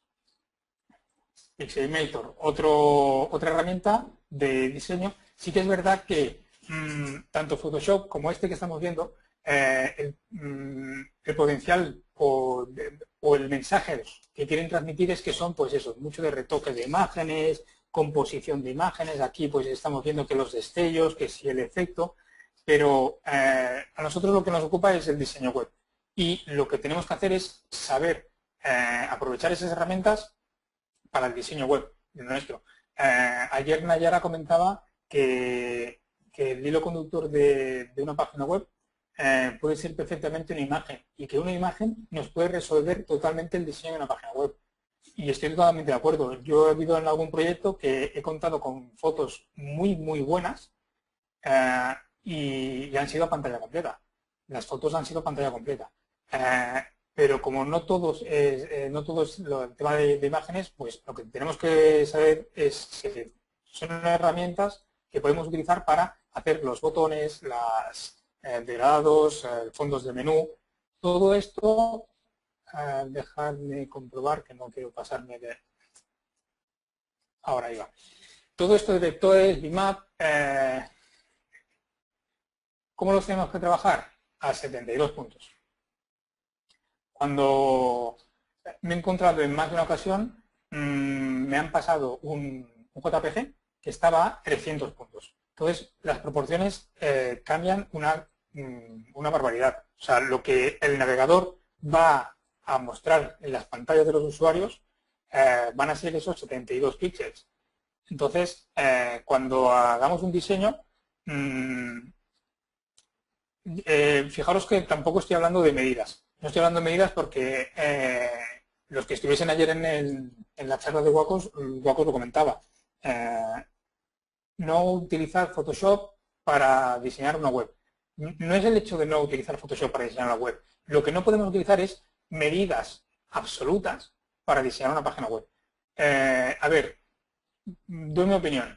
Pixelmator, otro, otra herramienta de diseño. Sí que es verdad que mmm, tanto Photoshop como este que estamos viendo, eh, el, mmm, el potencial o, o el mensaje que quieren transmitir es que son, pues eso, mucho de retoques de imágenes, composición de imágenes. Aquí pues estamos viendo que los destellos, que si el efecto. pero eh, a nosotros lo que nos ocupa es el diseño web. Y lo que tenemos que hacer es saber eh, aprovechar esas herramientas para el diseño web nuestro. Eh, ayer Nayara comentaba que, que el hilo conductor de, de una página web eh, puede ser perfectamente una imagen y que una imagen nos puede resolver totalmente el diseño de una página web. Y estoy totalmente de acuerdo. Yo he habido en algún proyecto que he contado con fotos muy, muy buenas eh, y, y han sido a pantalla completa. Las fotos han sido a pantalla completa. Eh, pero como no todos es, eh, no todo es lo, el tema de, de imágenes, pues lo que tenemos que saber es que son herramientas que podemos utilizar para hacer los botones, las eh, degradados, eh, fondos de menú. Todo esto, eh, dejadme comprobar que no quiero pasarme de... Ahora iba. Todo esto de vectores, bitmap, eh, ¿cómo los tenemos que trabajar? A setenta y dos puntos. Cuando me he encontrado en más de una ocasión, mmm, me han pasado un, un J P G que estaba a trescientos puntos. Entonces, las proporciones eh, cambian una, mmm, una barbaridad. O sea, lo que el navegador va a mostrar en las pantallas de los usuarios eh, van a ser esos setenta y dos píxeles. Entonces, eh, cuando hagamos un diseño, mmm, eh, fijaros que tampoco estoy hablando de medidas. No estoy hablando de medidas porque eh, los que estuviesen ayer en, el, en la charla de Wacos, Wacos lo comentaba. Eh, no utilizar Photoshop para diseñar una web. No es el hecho de no utilizar Photoshop para diseñar una web. Lo que no podemos utilizar es medidas absolutas para diseñar una página web. Eh, a ver, doy mi opinión.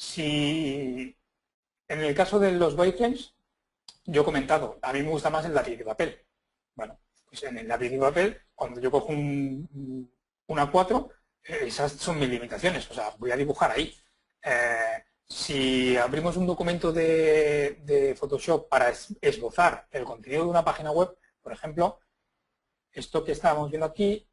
Si en el caso de los wireframes, yo he comentado, a mí me gusta más el lápiz de papel. Bueno, pues en el lápiz de papel, cuando yo cojo un, una cuatro, esas son mis limitaciones, o sea, voy a dibujar ahí. Eh, si abrimos un documento de, de Photoshop para esbozar el contenido de una página web, por ejemplo, esto que estábamos viendo aquí,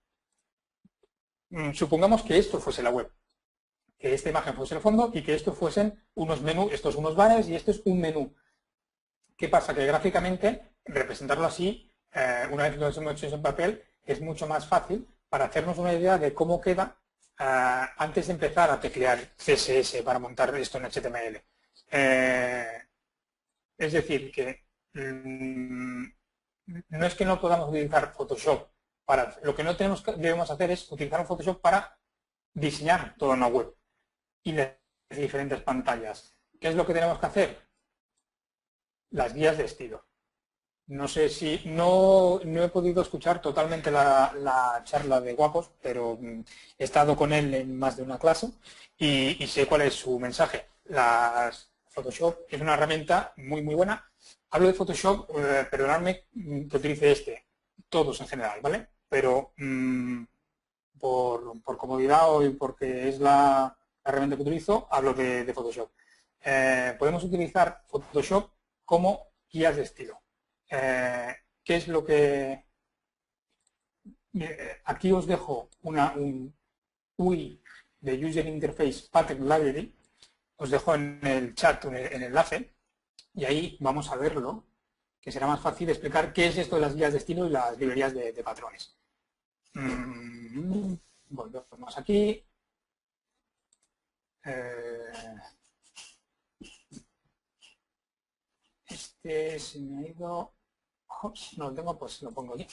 supongamos que esto fuese la web, que esta imagen fuese el fondo y que estos fuesen unos menús, estos unos banners y esto es un menú. ¿Qué pasa? Que gráficamente, representarlo así, eh, una vez lo hemos hecho en papel, es mucho más fácil para hacernos una idea de cómo queda eh, antes de empezar a teclear C S S para montar esto en H T M L. Eh, es decir, que mmm, no es que no podamos utilizar Photoshop para... Lo que no tenemos que, debemos hacer es utilizar un Photoshop para diseñar toda una web y las diferentes pantallas. ¿Qué es lo que tenemos que hacer? Las guías de estilo. No sé si, no, no he podido escuchar totalmente la, la charla de Wacos, pero he estado con él en más de una clase y, y sé cuál es su mensaje. Las, Photoshop es una herramienta muy muy buena. Hablo de Photoshop, eh, perdonadme que utilice este, todos en general, ¿vale? Pero mmm, por, por comodidad o porque es la, la herramienta que utilizo, hablo de, de Photoshop. Eh, podemos utilizar Photoshop como guías de estilo. Eh, ¿Qué es lo que...? Aquí os dejo una, un U I de User Interface Pattern Library. Os dejo en el chat un, el enlace y ahí vamos a verlo, que será más fácil explicar qué es esto de las guías de estilo y las librerías de, de patrones. Mm, volvemos aquí. Eh, Este se me ha ido... Oh, no lo tengo, pues lo pongo aquí.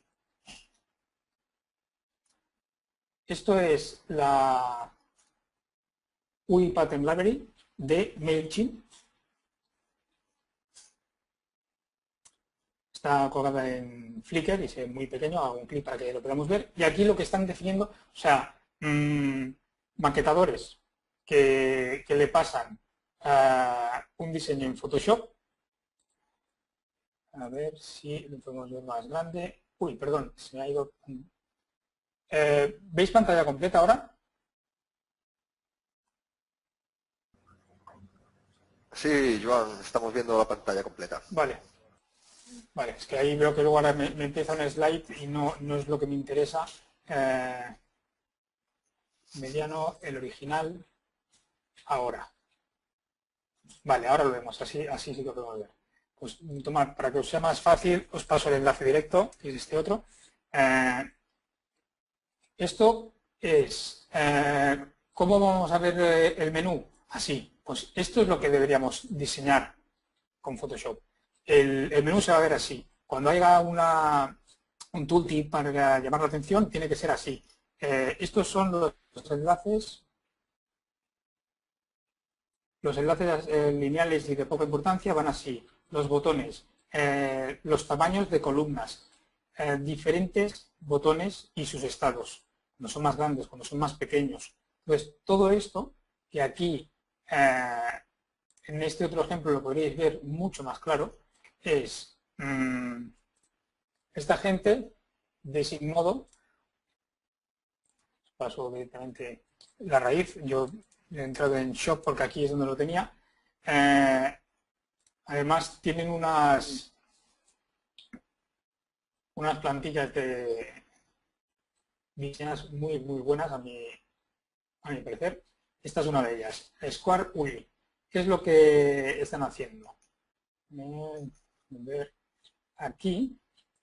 Esto es la U I Pattern Library de MailChimp. Está colgada en Flickr y es muy pequeño, hago un clic para que lo podamos ver. Y aquí lo que están definiendo, o sea, mmm, maquetadores que, que le pasan uh, un diseño en Photoshop. A ver si lo podemos ver más grande. Uy, perdón, se me ha ido. Eh, ¿Veis pantalla completa ahora? Sí, Joan, estamos viendo la pantalla completa. Vale. Vale, es que ahí veo que luego ahora me, me empieza un slide y no, no es lo que me interesa. Eh, mediano, el original, ahora. Vale, ahora lo vemos, así, así sí que lo podemos ver. Pues tomad, para que os sea más fácil, os paso el enlace directo, que es este otro. Eh, esto es, eh, ¿cómo vamos a ver eh, el menú? Así, pues esto es lo que deberíamos diseñar con Photoshop. El, el menú se va a ver así. Cuando haya una, un tooltip para llamar la atención, tiene que ser así. Eh, estos son los, los enlaces, los enlaces eh, lineales y de poca importancia van así. Los botones, eh, los tamaños de columnas, eh, diferentes botones y sus estados. Cuando son más grandes, cuando son más pequeños. Entonces, todo esto que aquí eh, en este otro ejemplo lo podríais ver mucho más claro, es mmm, esta gente designado, paso directamente la raíz, yo he entrado en Shop porque aquí es donde lo tenía, eh, además tienen unas unas plantillas de diseñadas muy muy buenas a mi, a mi parecer. Esta es una de ellas, Square U I. ¿Qué es lo que están haciendo? Eh, ver aquí,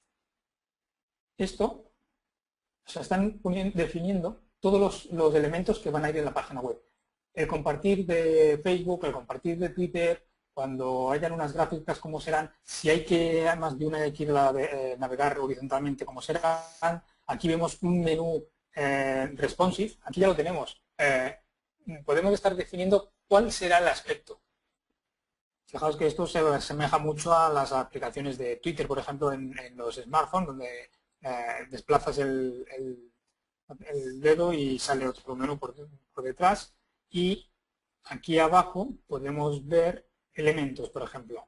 esto, o sea, están poniendo, definiendo todos los, los elementos que van a ir en la página web. El compartir de Facebook, el compartir de Twitter, cuando hayan unas gráficas, cómo serán, si hay que, más de una hay que ir a eh, navegar horizontalmente, cómo serán. Aquí vemos un menú eh, responsive, aquí ya lo tenemos. Eh, podemos estar definiendo cuál será el aspecto. Fijaos que esto se asemeja mucho a las aplicaciones de Twitter, por ejemplo, en, en los smartphones, donde eh, desplazas el, el, el dedo y sale otro menú por, por detrás. Y aquí abajo podemos ver elementos, por ejemplo.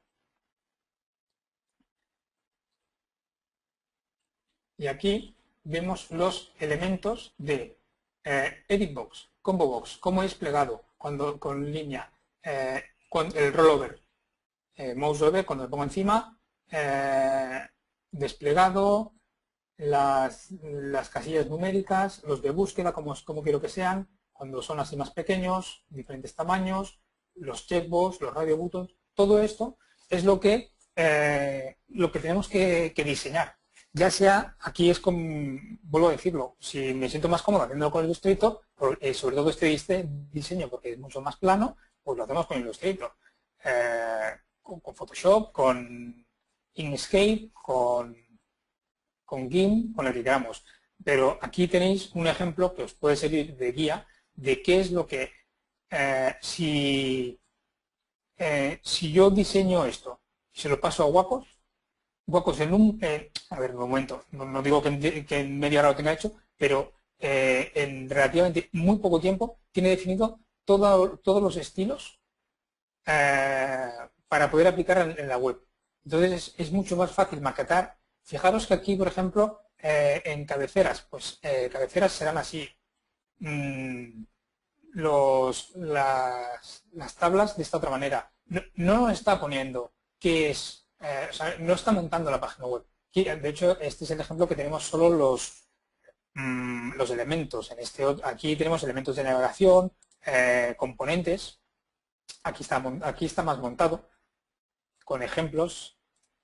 Y aquí vemos los elementos de eh, Edit Box, Combo Box, cómo es plegado, cuando, con línea, eh, con el rollover. Eh, mouse over, cuando le pongo encima, eh, desplegado, las, las casillas numéricas, los de búsqueda, como, como quiero que sean, cuando son así más pequeños, diferentes tamaños, los checkbox, los radio buttons, todo esto es lo que, eh, lo que tenemos que, que diseñar. Ya sea, aquí es como, vuelvo a decirlo, si me siento más cómodo haciéndolo con Illustrator, eh, sobre todo este diseño porque es mucho más plano, pues lo hacemos con Illustrator. Eh, Con, con Photoshop, con Inkscape, con, con GIMP, con el que queramos. Pero aquí tenéis un ejemplo que os puede servir de guía de qué es lo que, eh, si, eh, si yo diseño esto y se lo paso a Wacos, Wacos en un, eh, a ver, un momento, no, no digo que en, que en media hora lo tenga hecho, pero eh, en relativamente muy poco tiempo tiene definido todo, todos los estilos eh, para poder aplicar en la web. Entonces es, es mucho más fácil maquetar. Fijaros que aquí, por ejemplo, eh, en cabeceras, pues eh, cabeceras serán así. Mm, los, las, las tablas de esta otra manera. No, no está poniendo qué es, eh, o sea, no está montando la página web. De hecho, este es el ejemplo que tenemos solo los, mm, los elementos. En este, aquí tenemos elementos de navegación, eh, componentes. Aquí está, aquí está más montado, con ejemplos.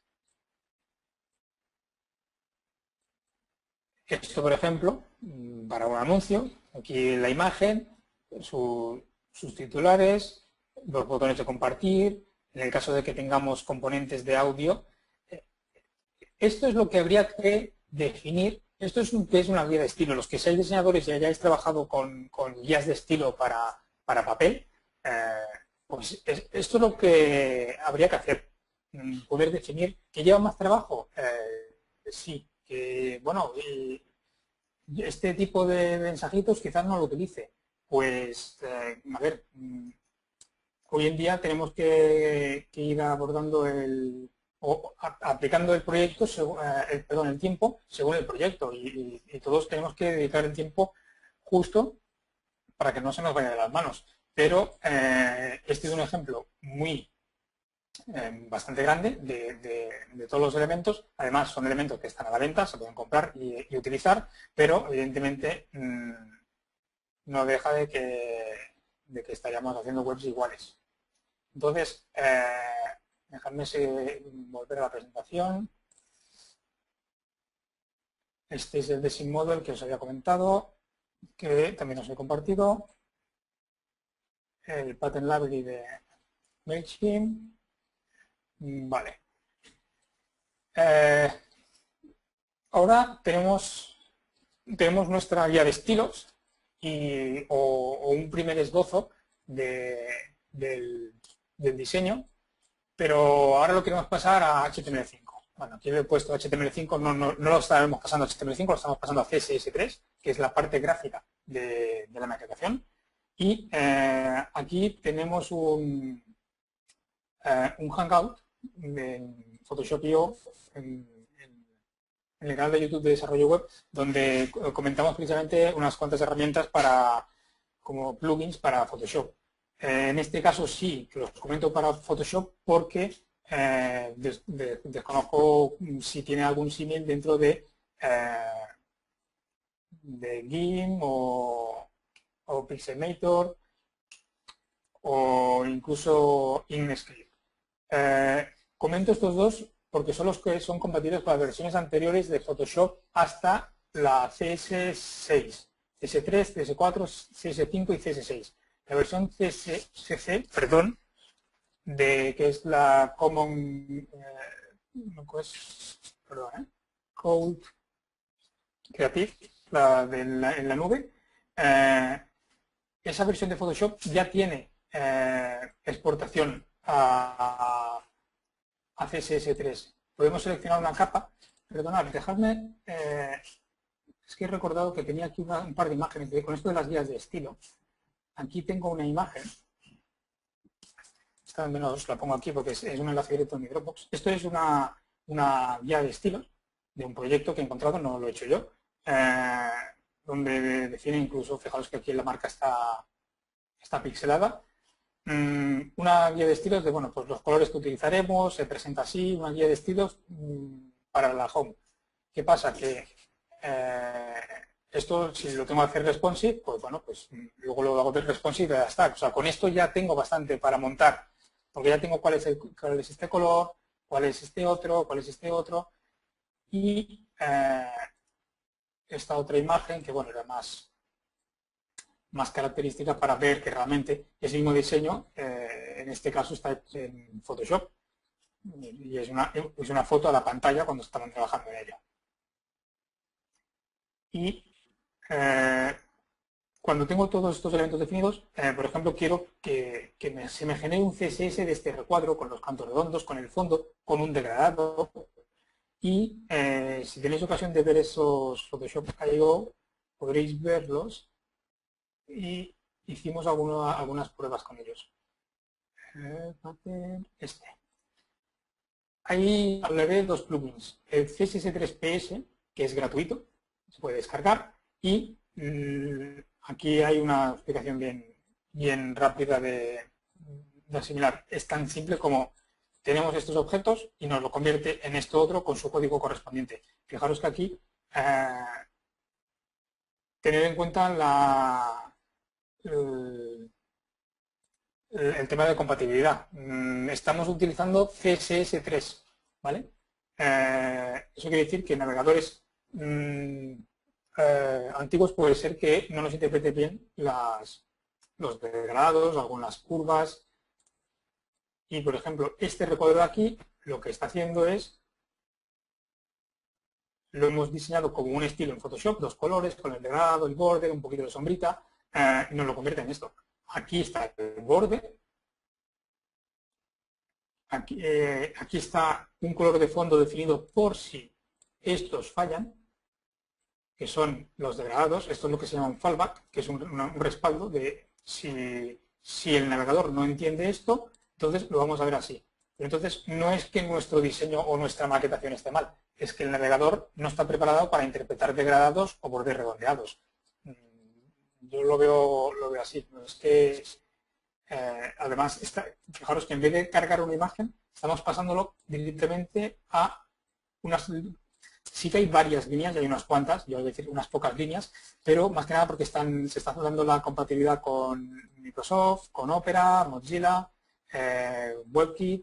Esto, por ejemplo, para un anuncio, aquí la imagen, su, sus titulares, los botones de compartir, en el caso de que tengamos componentes de audio. Esto es lo que habría que definir. Esto es, un, es una guía de estilo. Los que seáis diseñadores y hayáis trabajado con, con guías de estilo para, para papel, eh, pues es, esto es lo que habría que hacer, poder definir. ¿Que lleva más trabajo? Eh, sí. Que, bueno, este tipo de mensajitos quizás no lo utilice. Pues, eh, a ver, hoy en día tenemos que, que ir abordando el, o a, aplicando el proyecto, eh, el, perdón, el tiempo según el proyecto y, y, y todos tenemos que dedicar el tiempo justo para que no se nos vaya de las manos. Pero eh, este es un ejemplo muy eh, bastante grande de, de, de todos los elementos. Además, son elementos que están a la venta, se pueden comprar y, y utilizar, pero evidentemente mmm, no deja de que, de que estaríamos haciendo webs iguales. Entonces, eh, Dejadme se, volver a la presentación. Este es el Design Model que os había comentado, que también os he compartido. El Pattern Library de MailChimp. Vale. Eh, ahora tenemos, tenemos nuestra guía de estilos y, o, o un primer esbozo de, del, del diseño, pero ahora lo queremos pasar a H T M L cinco. Bueno, aquí he puesto H T M L cinco, no, no, no lo estamos pasando a H T M L cinco, lo estamos pasando a C S S tres, que es la parte gráfica de, de la maquetación. Y eh, aquí tenemos un, eh, un Hangout en Photoshop punto i o, en, en, en el canal de YouTube de Desarrollo Web, donde comentamos precisamente unas cuantas herramientas para, como plugins para Photoshop. Eh, en este caso sí, los comento para Photoshop porque eh, des, de, desconozco si tiene algún símil dentro de, eh, de GIMP o, o Pixelmator o incluso Inkscape. Eh, comento estos dos porque son los que son compatibles con las versiones anteriores de Photoshop hasta la C S seis, C S tres, C S cuatro, C S cinco y C S seis. La versión C S C, perdón, de que es la Common eh, no, pues, perdón, eh, Code Creative, la de la, en la nube, eh, esa versión de Photoshop ya tiene eh, exportación a, a C S S tres. Podemos seleccionar una capa. Perdonad, dejadme, eh, es que he recordado que tenía aquí una, un par de imágenes de, con esto de las guías de estilo. Aquí tengo una imagen. Esta al menos la pongo aquí porque es, es un enlace directo en mi Dropbox. Esto es una, una guía de estilos de un proyecto que he encontrado, no lo he hecho yo, eh, donde define incluso, fijaos que aquí la marca está, está pixelada. Mm, una guía de estilos de, bueno, pues los colores que utilizaremos, se presenta así, una guía de estilos mm, para la home. ¿Qué pasa? Que eh, esto, si lo tengo que hacer responsive, pues bueno, pues luego lo hago de responsive y ya está. O sea, con esto ya tengo bastante para montar, porque ya tengo cuál es, el, cuál es este color, cuál es este otro, cuál es este otro. Y eh, esta otra imagen, que bueno, era más, más característica para ver que realmente ese mismo diseño, eh, en este caso está en Photoshop. Y es una, es una foto a la pantalla cuando estaban trabajando en ella. Y eh, cuando tengo todos estos elementos definidos, eh, por ejemplo, quiero que, que me, se me genere un C S S de este recuadro con los cantos redondos, con el fondo, con un degradado. Y eh, si tenéis ocasión de ver esos Photoshop punto i o, podréis verlos. Y hicimos alguna, algunas pruebas con ellos. Este. Ahí hablaré de dos plugins. El C S S tres P S, que es gratuito, se puede descargar, y mmm, aquí hay una explicación bien, bien rápida de, de asimilar. Es tan simple como tenemos estos objetos y nos lo convierte en esto otro con su código correspondiente. Fijaros que aquí eh, tener en cuenta la, el, el tema de compatibilidad. Estamos utilizando C S S tres, ¿vale? Eh, eso quiere decir que navegadores mmm, eh, antiguos puede ser que no nos interprete bien las, los degradados, algunas curvas. Y, por ejemplo, este recuadro de aquí lo que está haciendo es, lo hemos diseñado como un estilo en Photoshop, dos colores, con el degradado, el border, un poquito de sombrita, eh, y nos lo convierte en esto. Aquí está el borde. Aquí, eh, aquí está un color de fondo definido por si estos fallan, que son los degradados. Esto es lo que se llama un fallback, que es un, una, un respaldo de si, si el navegador no entiende esto, entonces lo vamos a ver así. Pero entonces no es que nuestro diseño o nuestra maquetación esté mal, es que el navegador no está preparado para interpretar degradados o bordes redondeados. Yo lo veo, lo veo así. Es que Eh, además, está, fijaros que en vez de cargar una imagen, estamos pasándolo directamente a unas... Sí que hay varias líneas, y hay unas cuantas, yo voy a decir unas pocas líneas, pero más que nada porque están, se está dando la compatibilidad con Microsoft, con Opera, Mozilla, eh, WebKit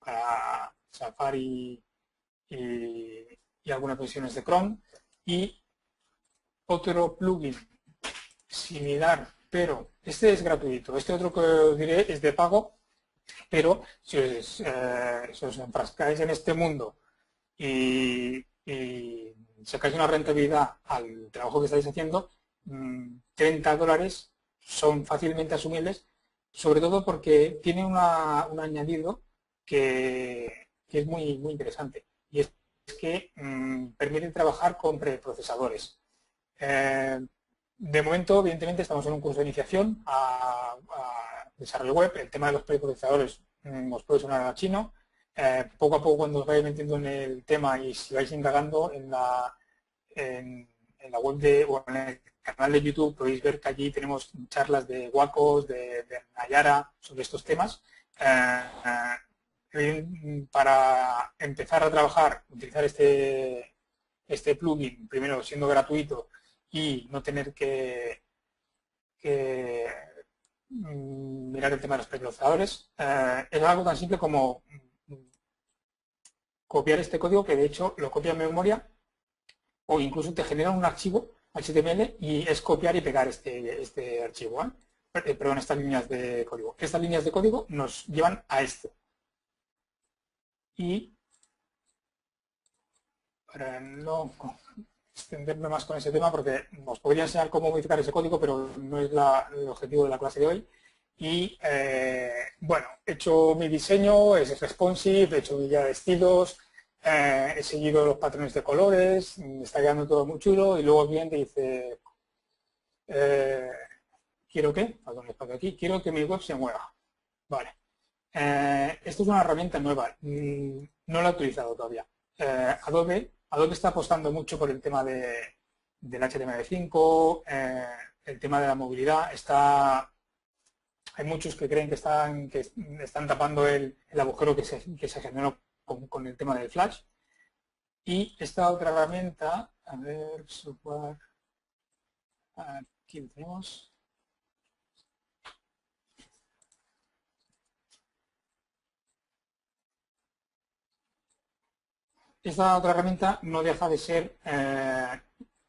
para Safari y, y algunas versiones de Chrome. Y otro plugin similar, pero este es gratuito. Este otro que os diré es de pago, pero si os, eh, si os enfrascáis en este mundo y, y sacáis una rentabilidad al trabajo que estáis haciendo, treinta dólares son fácilmente asumibles, sobre todo porque tiene una, un añadido que, que es muy, muy interesante, y es que mmm, permite trabajar con preprocesadores. Eh, de momento, evidentemente, estamos en un curso de iniciación a, a desarrollo web. El tema de los preprocesadores mmm, os puede sonar a chino. Eh, poco a poco, cuando os vais metiendo en el tema y si vais indagando en la, en, en la web de, o en el canal de YouTube, podéis ver que allí tenemos charlas de Wacos, de, de Nayara sobre estos temas. Eh, eh, para empezar a trabajar, utilizar este, este plugin, primero siendo gratuito y no tener que, que mirar el tema de los preprocesadores, eh, es algo tan simple como copiar este código, que de hecho lo copia en memoria, o incluso te genera un archivo H T M L y es copiar y pegar este, este archivo, ¿eh? Perdón, estas líneas de código. Estas líneas de código nos llevan a esto. Y para no extenderme más con ese tema, porque os podría enseñar cómo modificar ese código, pero no es la, el objetivo de la clase de hoy. Y eh, bueno, he hecho mi diseño, es responsive, he hecho mi guía de estilos, eh, he seguido los patrones de colores, me está quedando todo muy chulo, y luego el cliente dice, eh, ¿quiero qué? Perdón, aquí, quiero que mi web se mueva. Vale. Eh, esto es una herramienta nueva, no la he utilizado todavía. Eh, Adobe, Adobe está apostando mucho por el tema de, del H T M L cinco, eh, el tema de la movilidad. Está, hay muchos que creen que están, que están tapando el, el agujero que se, que se generó con, con el tema del Flash. Y esta otra herramienta, a ver, software, aquí lo tenemos. Esta otra herramienta no deja de ser eh,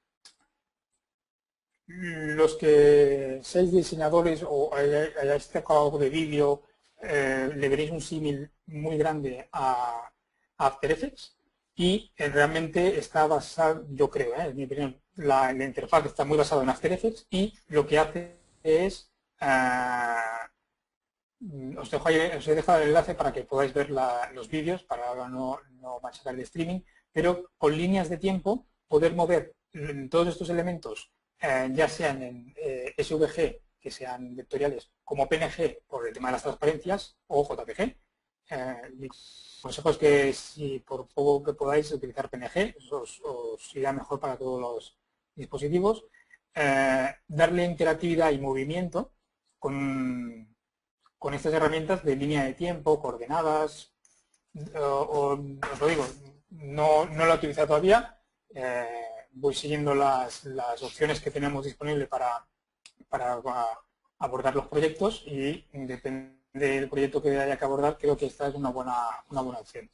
los que seáis diseñadores o hayáis tocado algo de vídeo, eh, le veréis un símil muy grande a, a After Effects, y eh, realmente está basado, yo creo, eh, en mi opinión, la, la interfaz está muy basada en After Effects, y lo que hace es eh, Os, dejo ahí, os he dejado el enlace para que podáis ver la, los vídeos, para no, no machacar el streaming, pero con líneas de tiempo poder mover todos estos elementos, eh, ya sean en eh, S V G, que sean vectoriales, como P N G por el tema de las transparencias, o J P G. Eh, mi consejo es que si por poco que podáis utilizar P N G, os, os irá mejor para todos los dispositivos. Eh, darle interactividad y movimiento con con estas herramientas de línea de tiempo, coordenadas, o, o os lo digo, no, no la he utilizado todavía, eh, voy siguiendo las, las opciones que tenemos disponibles para, para abordar los proyectos, y depende del proyecto que haya que abordar, creo que esta es una buena, una buena opción.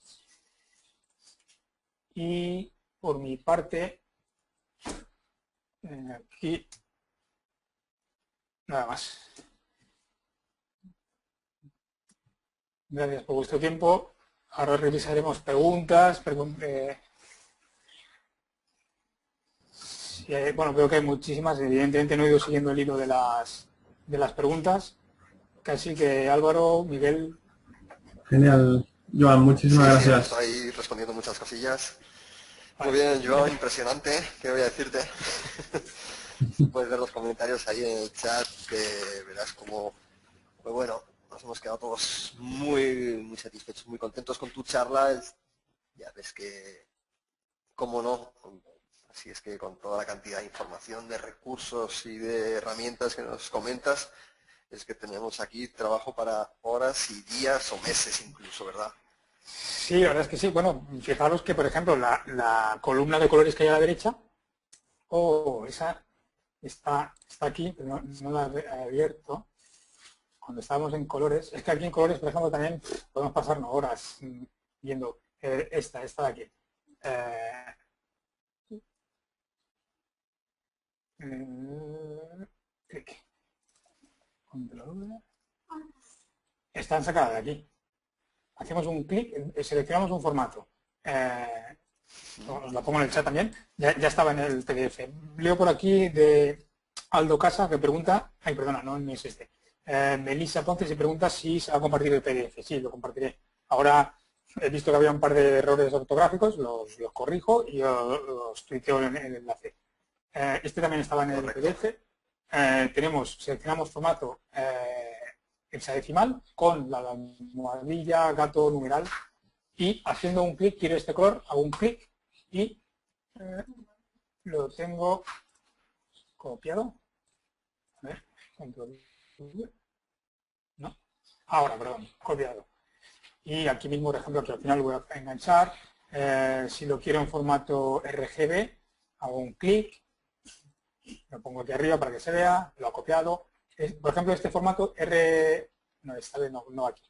Y por mi parte, eh, aquí, nada más. Gracias por vuestro tiempo. Ahora revisaremos preguntas. Pregun eh, eh, bueno, veo que hay muchísimas. Evidentemente no he ido siguiendo el hilo de las, de las preguntas. Así que Álvaro, Miguel. Genial. Joan, muchísimas sí, gracias. Sí, estoy respondiendo muchas cosillas. Muy bien, Joan, impresionante. ¿Qué voy a decirte? Puedes ver los comentarios ahí en el chat, que verás como, pues bueno, nos hemos quedado todos muy, muy satisfechos, muy contentos con tu charla. Ya ves que, cómo no, así es que con toda la cantidad de información, de recursos y de herramientas que nos comentas, es que tenemos aquí trabajo para horas y días o meses incluso, ¿verdad? Sí, la verdad es que sí. Bueno, fijaros que, por ejemplo, la, la columna de colores que hay a la derecha, oh, esa está, está aquí, pero no, no la he abierto. cuando estábamos en colores, es que aquí en colores, por ejemplo, también podemos pasarnos horas viendo eh, esta, esta de aquí. Eh, eh, clic. Control V. Están sacadas de aquí. Hacemos un clic, eh, seleccionamos un formato. Eh, os la pongo en el chat también. Ya, ya estaba en el P D F. Leo por aquí de Aldo Casa que pregunta, ay perdona, no, no es este. Eh, Melissa Ponce se pregunta si se va a compartir el P D F. Sí, lo compartiré. Ahora he visto que había un par de errores ortográficos, los, los corrijo y los, los tuiteo en el enlace. Eh, este también estaba en el P D F. Eh, tenemos, seleccionamos formato eh, hexadecimal con la almohadilla, gato, numeral y haciendo un clic, quiero este color, hago un clic y eh, lo tengo copiado. A ver, control V. No, ahora, perdón, copiado. Y aquí mismo, por ejemplo, que al final voy a enganchar. Eh, si lo quiero en formato R G B, hago un clic, lo pongo aquí arriba para que se vea, lo he copiado. Es, por ejemplo, este formato R, no, esta vez no, no aquí.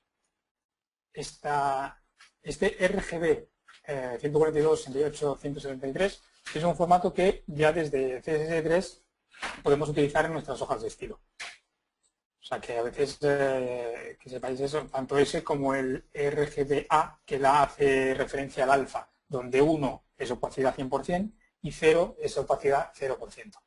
Esta, este R G B eh, ciento cuarenta y dos, sesenta y ocho, ciento setenta y tres es un formato que ya desde C S S tres podemos utilizar en nuestras hojas de estilo. O sea que a veces eh, que sepáis eso, tanto ese como el R G B A, que la hace referencia al alfa, donde uno es opacidad cien por cien y cero es opacidad cero por ciento.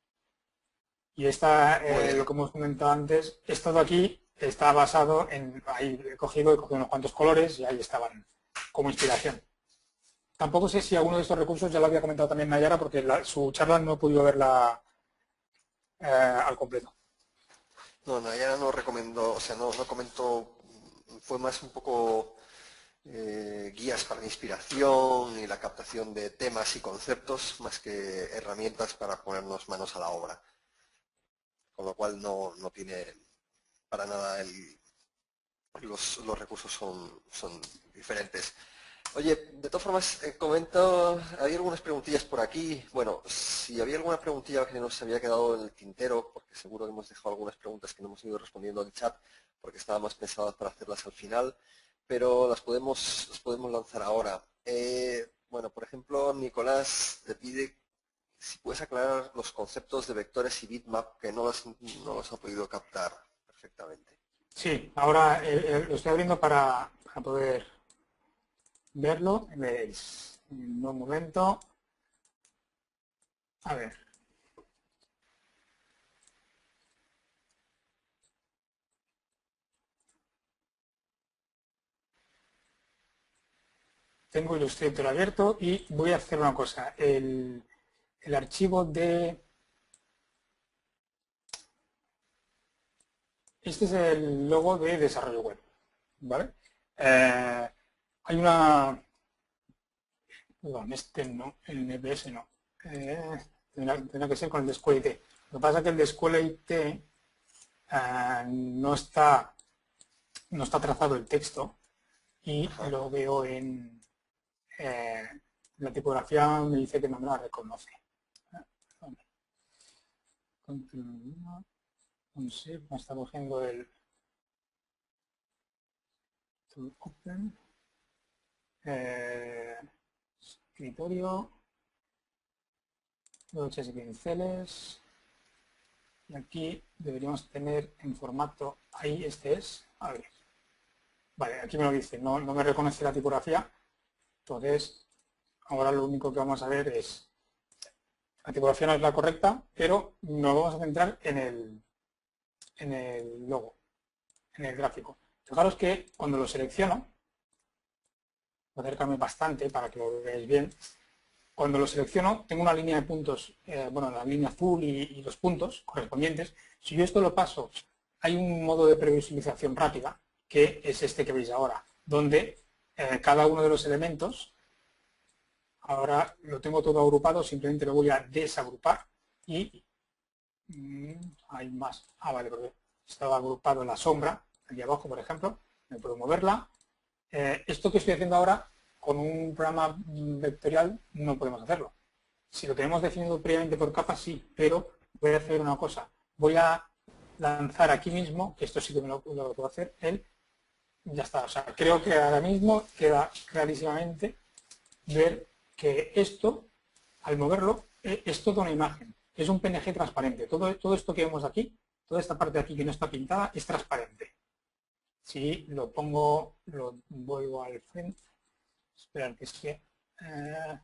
Y esta, eh, lo que hemos comentado antes, esto de aquí está basado en, ahí he cogido, he cogido unos cuantos colores y ahí estaban como inspiración. Tampoco sé si alguno de estos recursos ya lo había comentado también Nayara, porque la, su charla no he podido verla eh, al completo. No, Nayara no recomendó, o sea, no, no comentó, fue más un poco eh, guías para la inspiración y la captación de temas y conceptos, más que herramientas para ponernos manos a la obra. Con lo cual no, no tiene para nada el, los, los recursos son, son diferentes. Oye, de todas formas, eh, comento, hay algunas preguntillas por aquí. Bueno, si había alguna preguntilla que nos había quedado en el tintero, porque seguro que hemos dejado algunas preguntas que no hemos ido respondiendo en el chat, porque estábamos pensadas para hacerlas al final, pero las podemos, las podemos lanzar ahora. Eh, bueno, por ejemplo, Nicolás te pide si puedes aclarar los conceptos de vectores y bitmap, que no los, no los ha podido captar perfectamente. Sí, ahora eh, eh, lo estoy abriendo para, para poder verlo. Veréis. En un momento. A ver. Tengo Illustrator abierto y voy a hacer una cosa. El, el archivo de... Este es el logo de desarrollo web. ¿Vale? Eh, hay una... Perdón, este no, el N P S no. Eh, tendrá, tendrá que ser con el de Escuela I T. Lo que pasa es que el de Escuela I T eh, no está no está trazado el texto y lo veo en eh, la tipografía, me dice que no me la reconoce. No sé, me está cogiendo el open, eh, escritorio, broches y pinceles, y aquí deberíamos tener en formato, ahí este es, a ver, vale, aquí me lo dice, no, no me reconoce la tipografía, entonces ahora lo único que vamos a ver es, la tipografía no es la correcta, pero nos vamos a centrar en el, en el logo, en el gráfico. Fijaros que cuando lo selecciono, voy a acercarme bastante para que lo veáis bien, cuando lo selecciono tengo una línea de puntos, eh, bueno, la línea azul y, y los puntos correspondientes. Si yo esto lo paso, hay un modo de previsualización rápida, que es este que veis ahora, donde eh, cada uno de los elementos, ahora lo tengo todo agrupado, simplemente lo voy a desagrupar y mmm, hay más. Ah, vale, porque estaba agrupado en la sombra, aquí abajo, por ejemplo, me puedo moverla. Eh, esto que estoy haciendo ahora, con un programa vectorial no podemos hacerlo. Si lo tenemos definido previamente por capas, sí, pero voy a hacer una cosa. Voy a lanzar aquí mismo, que esto sí que me lo, lo puedo hacer, el, ya está. O sea, creo que ahora mismo queda clarísimamente ver que esto, al moverlo, es toda una imagen. Es un P N G transparente. Todo, todo esto que vemos aquí, toda esta parte de aquí que no está pintada, es transparente. Si lo pongo, lo vuelvo al frente, esperar que es que eh,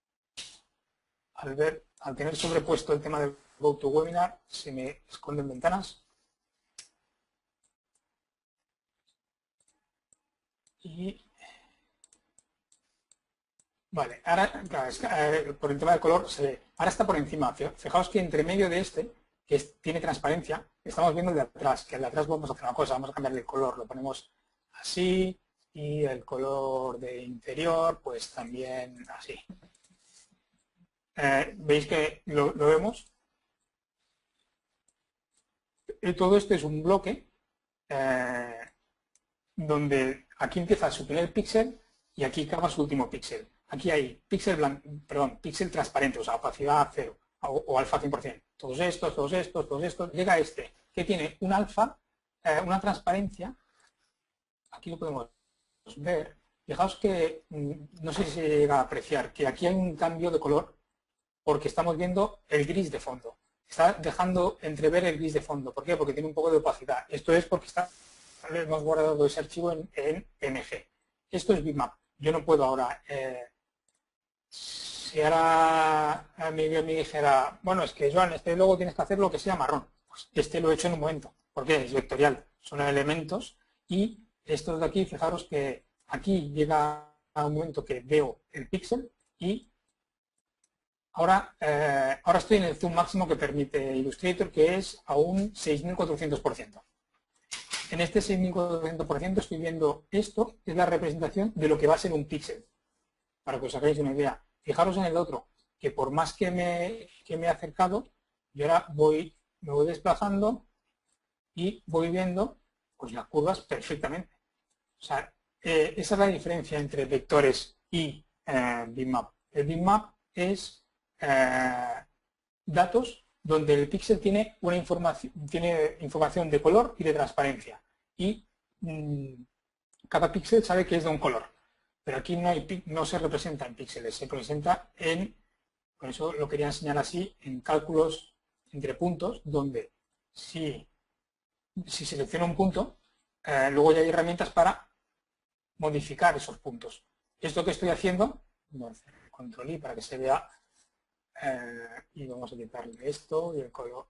al ver, al tener sobrepuesto el tema del GoToWebinar, se me esconden ventanas. Y vale, ahora, claro, es que, eh, por el tema del color, se ve. Ahora está por encima. Fijaos que entre medio de este, que es, tiene transparencia, estamos viendo el de atrás, que el de atrás vamos a hacer una cosa, vamos a cambiar el color, lo ponemos así, y el color de interior, pues también así. Eh, ¿Veis que lo, lo vemos? Y todo esto es un bloque eh, donde aquí empieza su primer píxel y aquí acaba su último píxel. Aquí hay píxel blanco, perdón, píxel transparente, o sea, opacidad cero o, o alfa cien por cien. Todos estos, todos estos, todos estos. Llega este, que tiene un alfa, eh, una transparencia. Aquí lo podemos ver. Fijaos que, no sé si se llega a apreciar, que aquí hay un cambio de color porque estamos viendo el gris de fondo. Está dejando entrever el gris de fondo. ¿Por qué? Porque tiene un poco de opacidad. Esto es porque está, hemos guardado ese archivo en, en P N G. Esto es bitmap. Yo no puedo ahora... Eh, si ahora Miguel me dijera, bueno, es que Joan, este logo tienes que hacer lo que sea marrón. Pues este lo he hecho en un momento. ¿Por qué? Es vectorial. Son elementos y estos de aquí, fijaros que aquí llega a un momento que veo el píxel y ahora, eh, ahora estoy en el zoom máximo que permite Illustrator, que es a un seis mil cuatrocientos por ciento. En este seis mil cuatrocientos por ciento estoy viendo esto, que es la representación de lo que va a ser un píxel. Para que os hagáis una idea. Fijaros en el otro, que por más que me, que me he acercado, yo ahora voy, me voy desplazando y voy viendo pues, las curvas perfectamente. O sea, eh, esa es la diferencia entre vectores y eh, bitmap. El bitmap es eh, datos donde el píxel tiene una información, tiene información de color y de transparencia. Y mmm, cada píxel sabe que es de un color. Pero aquí no, hay, no se representa en píxeles, se representa en, por eso lo quería enseñar así, en cálculos entre puntos, donde si, si selecciono un punto, eh, luego ya hay herramientas para modificar esos puntos. Esto que estoy haciendo, voy a hacer control I para que se vea, eh, y vamos a quitarle esto y el color.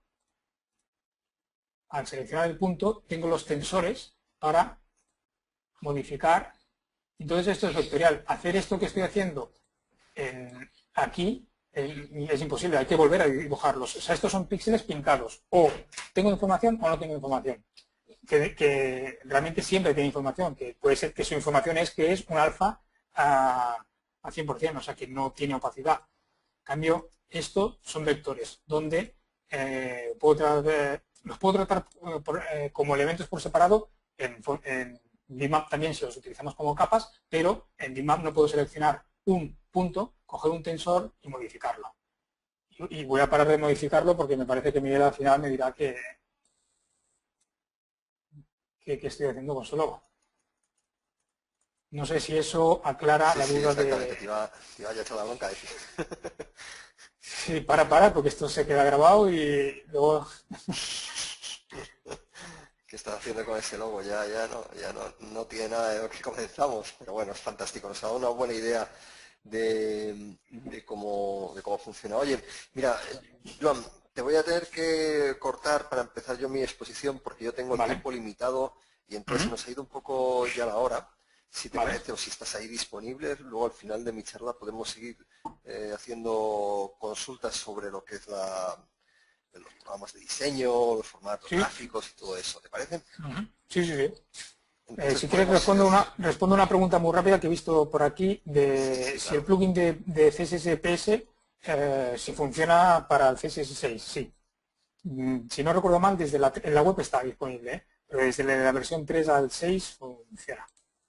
Al seleccionar el punto, tengo los tensores para modificar. Entonces esto es vectorial. Hacer esto que estoy haciendo en, aquí en, es imposible, hay que volver a dibujarlos. O sea, estos son píxeles pintados. O tengo información o no tengo información. Que, que realmente siempre tiene información, que puede ser que su información es que es un alfa a, a cien por cien, o sea que no tiene opacidad. En cambio, estos son vectores, donde eh, puedo tratar, los puedo tratar por, eh, como elementos por separado en, en bitmap también si los utilizamos como capas, pero en bitmap no puedo seleccionar un punto, coger un tensor y modificarlo. Y, y voy a parar de modificarlo porque me parece que Miguel al final me dirá que, que, que estoy haciendo con su logo. No sé si eso aclara sí, la sí, duda de... Te iba, te iba a echar la bronca. Decir. Sí, para, para, porque esto se queda grabado y luego... ¿Qué estás haciendo con ese logo? Ya, ya, no, ya no, no tiene nada de lo que comenzamos, pero bueno, es fantástico, nos ha dado una buena idea de, de, cómo, de cómo funciona. Oye, mira, Joan, te voy a tener que cortar para empezar yo mi exposición porque yo tengo el vale. tiempo limitado y entonces uh-huh. nos ha ido un poco ya la hora. Si te vale. parece o si estás ahí disponible, luego al final de mi charla podemos seguir eh, haciendo consultas sobre lo que es la... los programas de diseño, los formatos sí. gráficos y todo eso, ¿te parece? Uh-huh. Sí, sí, sí. Entonces, eh, si quieres respondo una, respondo una pregunta muy rápida que he visto por aquí de sí, sí, si claro. el plugin de, de C S S P S eh, si funciona para el C S S seis, sí. Mm, si no recuerdo mal, desde la, en la web está disponible, ¿eh? Pero desde la versión tres al seis funciona.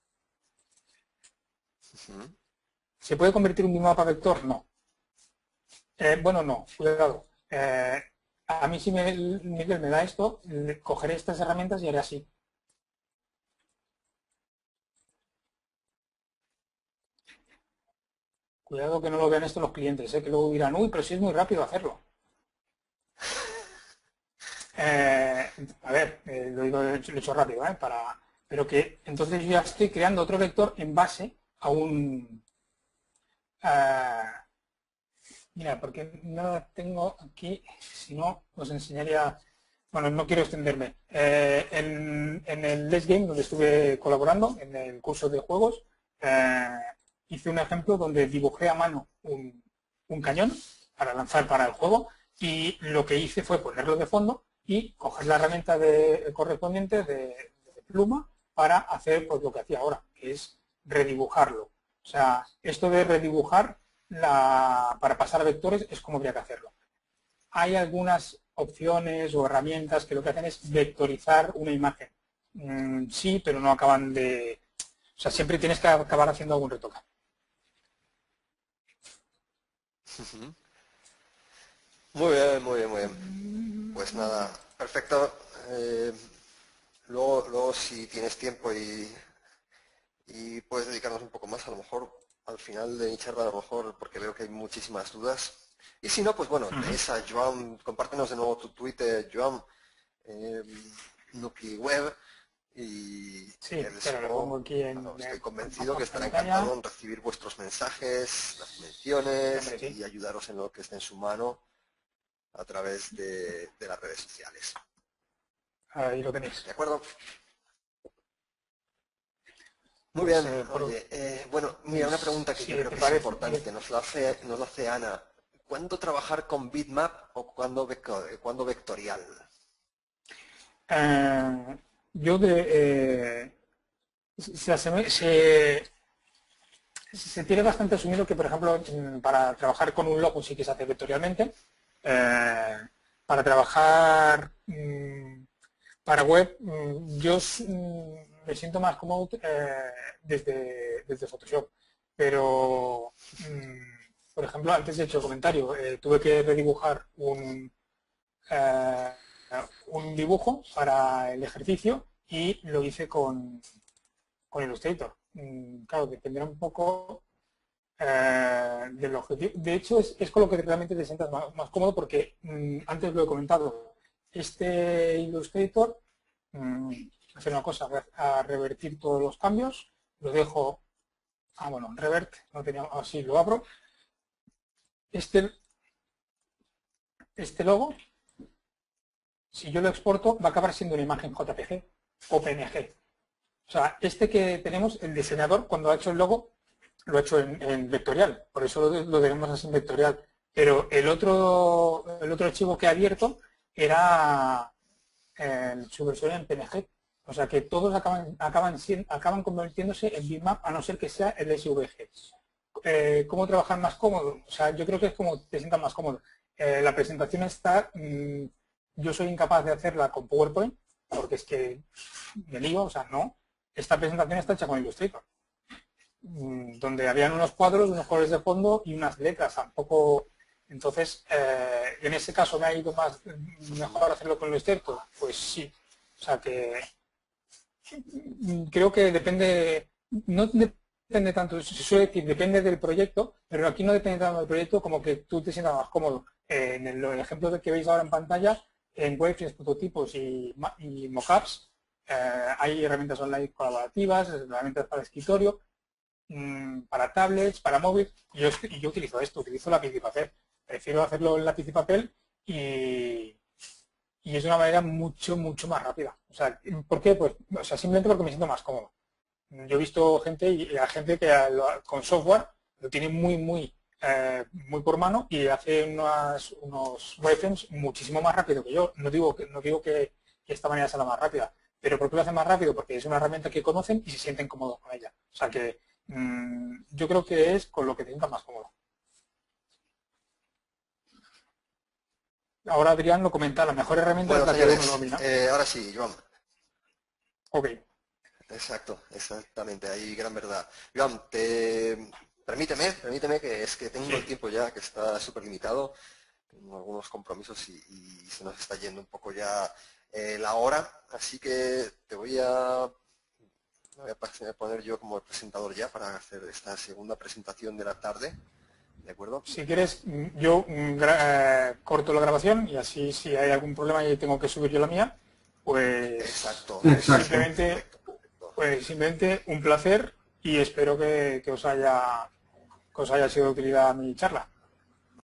Uh-huh. ¿Se puede convertir un bitmap a vector? No. Eh, bueno, no, cuidado. Eh, A mí si me, Miguel me da esto, cogeré estas herramientas y haré así. Cuidado que no lo vean esto los clientes, ¿eh? Que luego dirán, uy, pero sí es muy rápido hacerlo. Eh, a ver, eh, lo, digo, lo, he hecho, lo he hecho rápido, ¿eh? Para, pero que entonces yo ya estoy creando otro vector en base a un... Uh, mira, porque no lo tengo aquí, si no os enseñaría... Bueno, no quiero extenderme. Eh, en, en el Let's Game, donde estuve colaborando, en el curso de juegos, eh, hice un ejemplo donde dibujé a mano un, un cañón para lanzar para el juego y lo que hice fue ponerlo de fondo y coger la herramienta de, correspondiente de, de pluma para hacer pues, lo que hacía ahora, que es redibujarlo. O sea, esto de redibujar la, para pasar a vectores es como habría que hacerlo. Hay algunas opciones o herramientas que lo que hacen es vectorizar una imagen. Mm, sí, pero no acaban de... O sea, siempre tienes que acabar haciendo algún retoque. Muy bien, muy bien, muy bien. Pues nada, perfecto. Eh, luego, luego, si tienes tiempo y, y puedes dedicarnos un poco más, a lo mejor al final de mi charla, a lo mejor, porque veo que hay muchísimas dudas. Y si no, pues bueno, tenéis a Joan, compártenos de nuevo tu Twitter, Joan, eh, NukiWeb, y sí, él pero lo pongo aquí en, bueno, estoy en convencido que estará pantalla. encantado en recibir vuestros mensajes, las menciones Hombre, sí. y ayudaros en lo que esté en su mano a través de, de las redes sociales. Ahí lo tenéis. ¿De acuerdo? Muy Pues, bien. eh, por... Oye, eh, bueno, mira, una pregunta que sí, yo creo que parece, es importante, nos la hace, nos la hace Ana. ¿Cuándo trabajar con bitmap o cuándo, vector, cuándo vectorial? Eh, yo de, eh, se, se, se tiene bastante asumido que, por ejemplo, para trabajar con un logo sí que se hace vectorialmente. Eh, para trabajar mmm, para web, mmm, yo mmm, me siento más cómodo eh, desde, desde Photoshop. Pero, mmm, por ejemplo, antes he hecho el comentario, eh, tuve que redibujar un, eh, un dibujo para el ejercicio y lo hice con, con Illustrator. Mm, claro, dependerá un poco eh, del objetivo. De hecho, es, es, con lo que realmente te sientas más, más cómodo porque mm, antes lo he comentado. Este Illustrator mm, hace una cosa, a revertir todos los cambios, lo dejo, ah bueno, revert, no tenía, así lo abro. Este, este logo, si yo lo exporto, va a acabar siendo una imagen J P G o P N G. O sea, este que tenemos, el diseñador, cuando ha hecho el logo, lo ha hecho en, en vectorial, por eso lo, lo tenemos así en vectorial. Pero el otro, el otro archivo que he abierto era eh, su versión en P N G. O sea que todos acaban, acaban, acaban convirtiéndose en bitmap, a no ser que sea el S V G. Eh, ¿Cómo trabajar más cómodo? O sea, yo creo que es como te sientas más cómodo. Eh, la presentación está, mmm, yo soy incapaz de hacerla con PowerPoint, porque es que me lío, o sea, no. Esta presentación está hecha con Illustrator, donde habían unos cuadros, unos colores de fondo y unas letras, tampoco... Entonces, eh, en ese caso me ha ido más mejor hacerlo con Illustrator, pues sí. O sea que creo que depende, no depende tanto, se suele decir, depende del proyecto, pero aquí no depende tanto del proyecto como que tú te sientas más cómodo. Eh, en el, el ejemplo de que veis ahora en pantalla, en webs, prototipos y, y mockups, eh, hay herramientas online colaborativas, herramientas para escritorio, para tablets, para móvil, yo, yo utilizo esto, utilizo lápiz y papel. Prefiero hacerlo en lápiz y papel y, y es de una manera mucho, mucho más rápida. O sea, ¿por qué? Pues, o sea, simplemente porque me siento más cómodo. Yo he visto gente y a gente que con software lo tiene muy, muy, eh, muy por mano y hace unas, unos wireframes muchísimo más rápido que yo. No digo que, no digo que, que esta manera sea la más rápida, pero ¿por qué lo hacen más rápido? Porque es una herramienta que conocen y se sienten cómodos con ella. O sea que mmm, yo creo que es con lo que te sientas más cómodo. Ahora Adrián lo comenta, la mejor herramienta Bueno, es la señores, que uno domina. Eh, ahora sí, Joan. Ok. Exacto, exactamente, hay gran verdad. Joan, te... permíteme, permíteme que es que tengo Sí. el tiempo ya que está súper limitado. tengo algunos compromisos y, y se nos está yendo un poco ya eh, la hora, así que te voy a, me voy a poner yo como presentador ya para hacer esta segunda presentación de la tarde, ¿de acuerdo? Si quieres, yo eh, corto la grabación y así si hay algún problema y tengo que subir yo la mía, pues Exacto. Exacto. simplemente, pues simplemente un placer y espero que, que os haya que os haya sido de utilidad mi charla.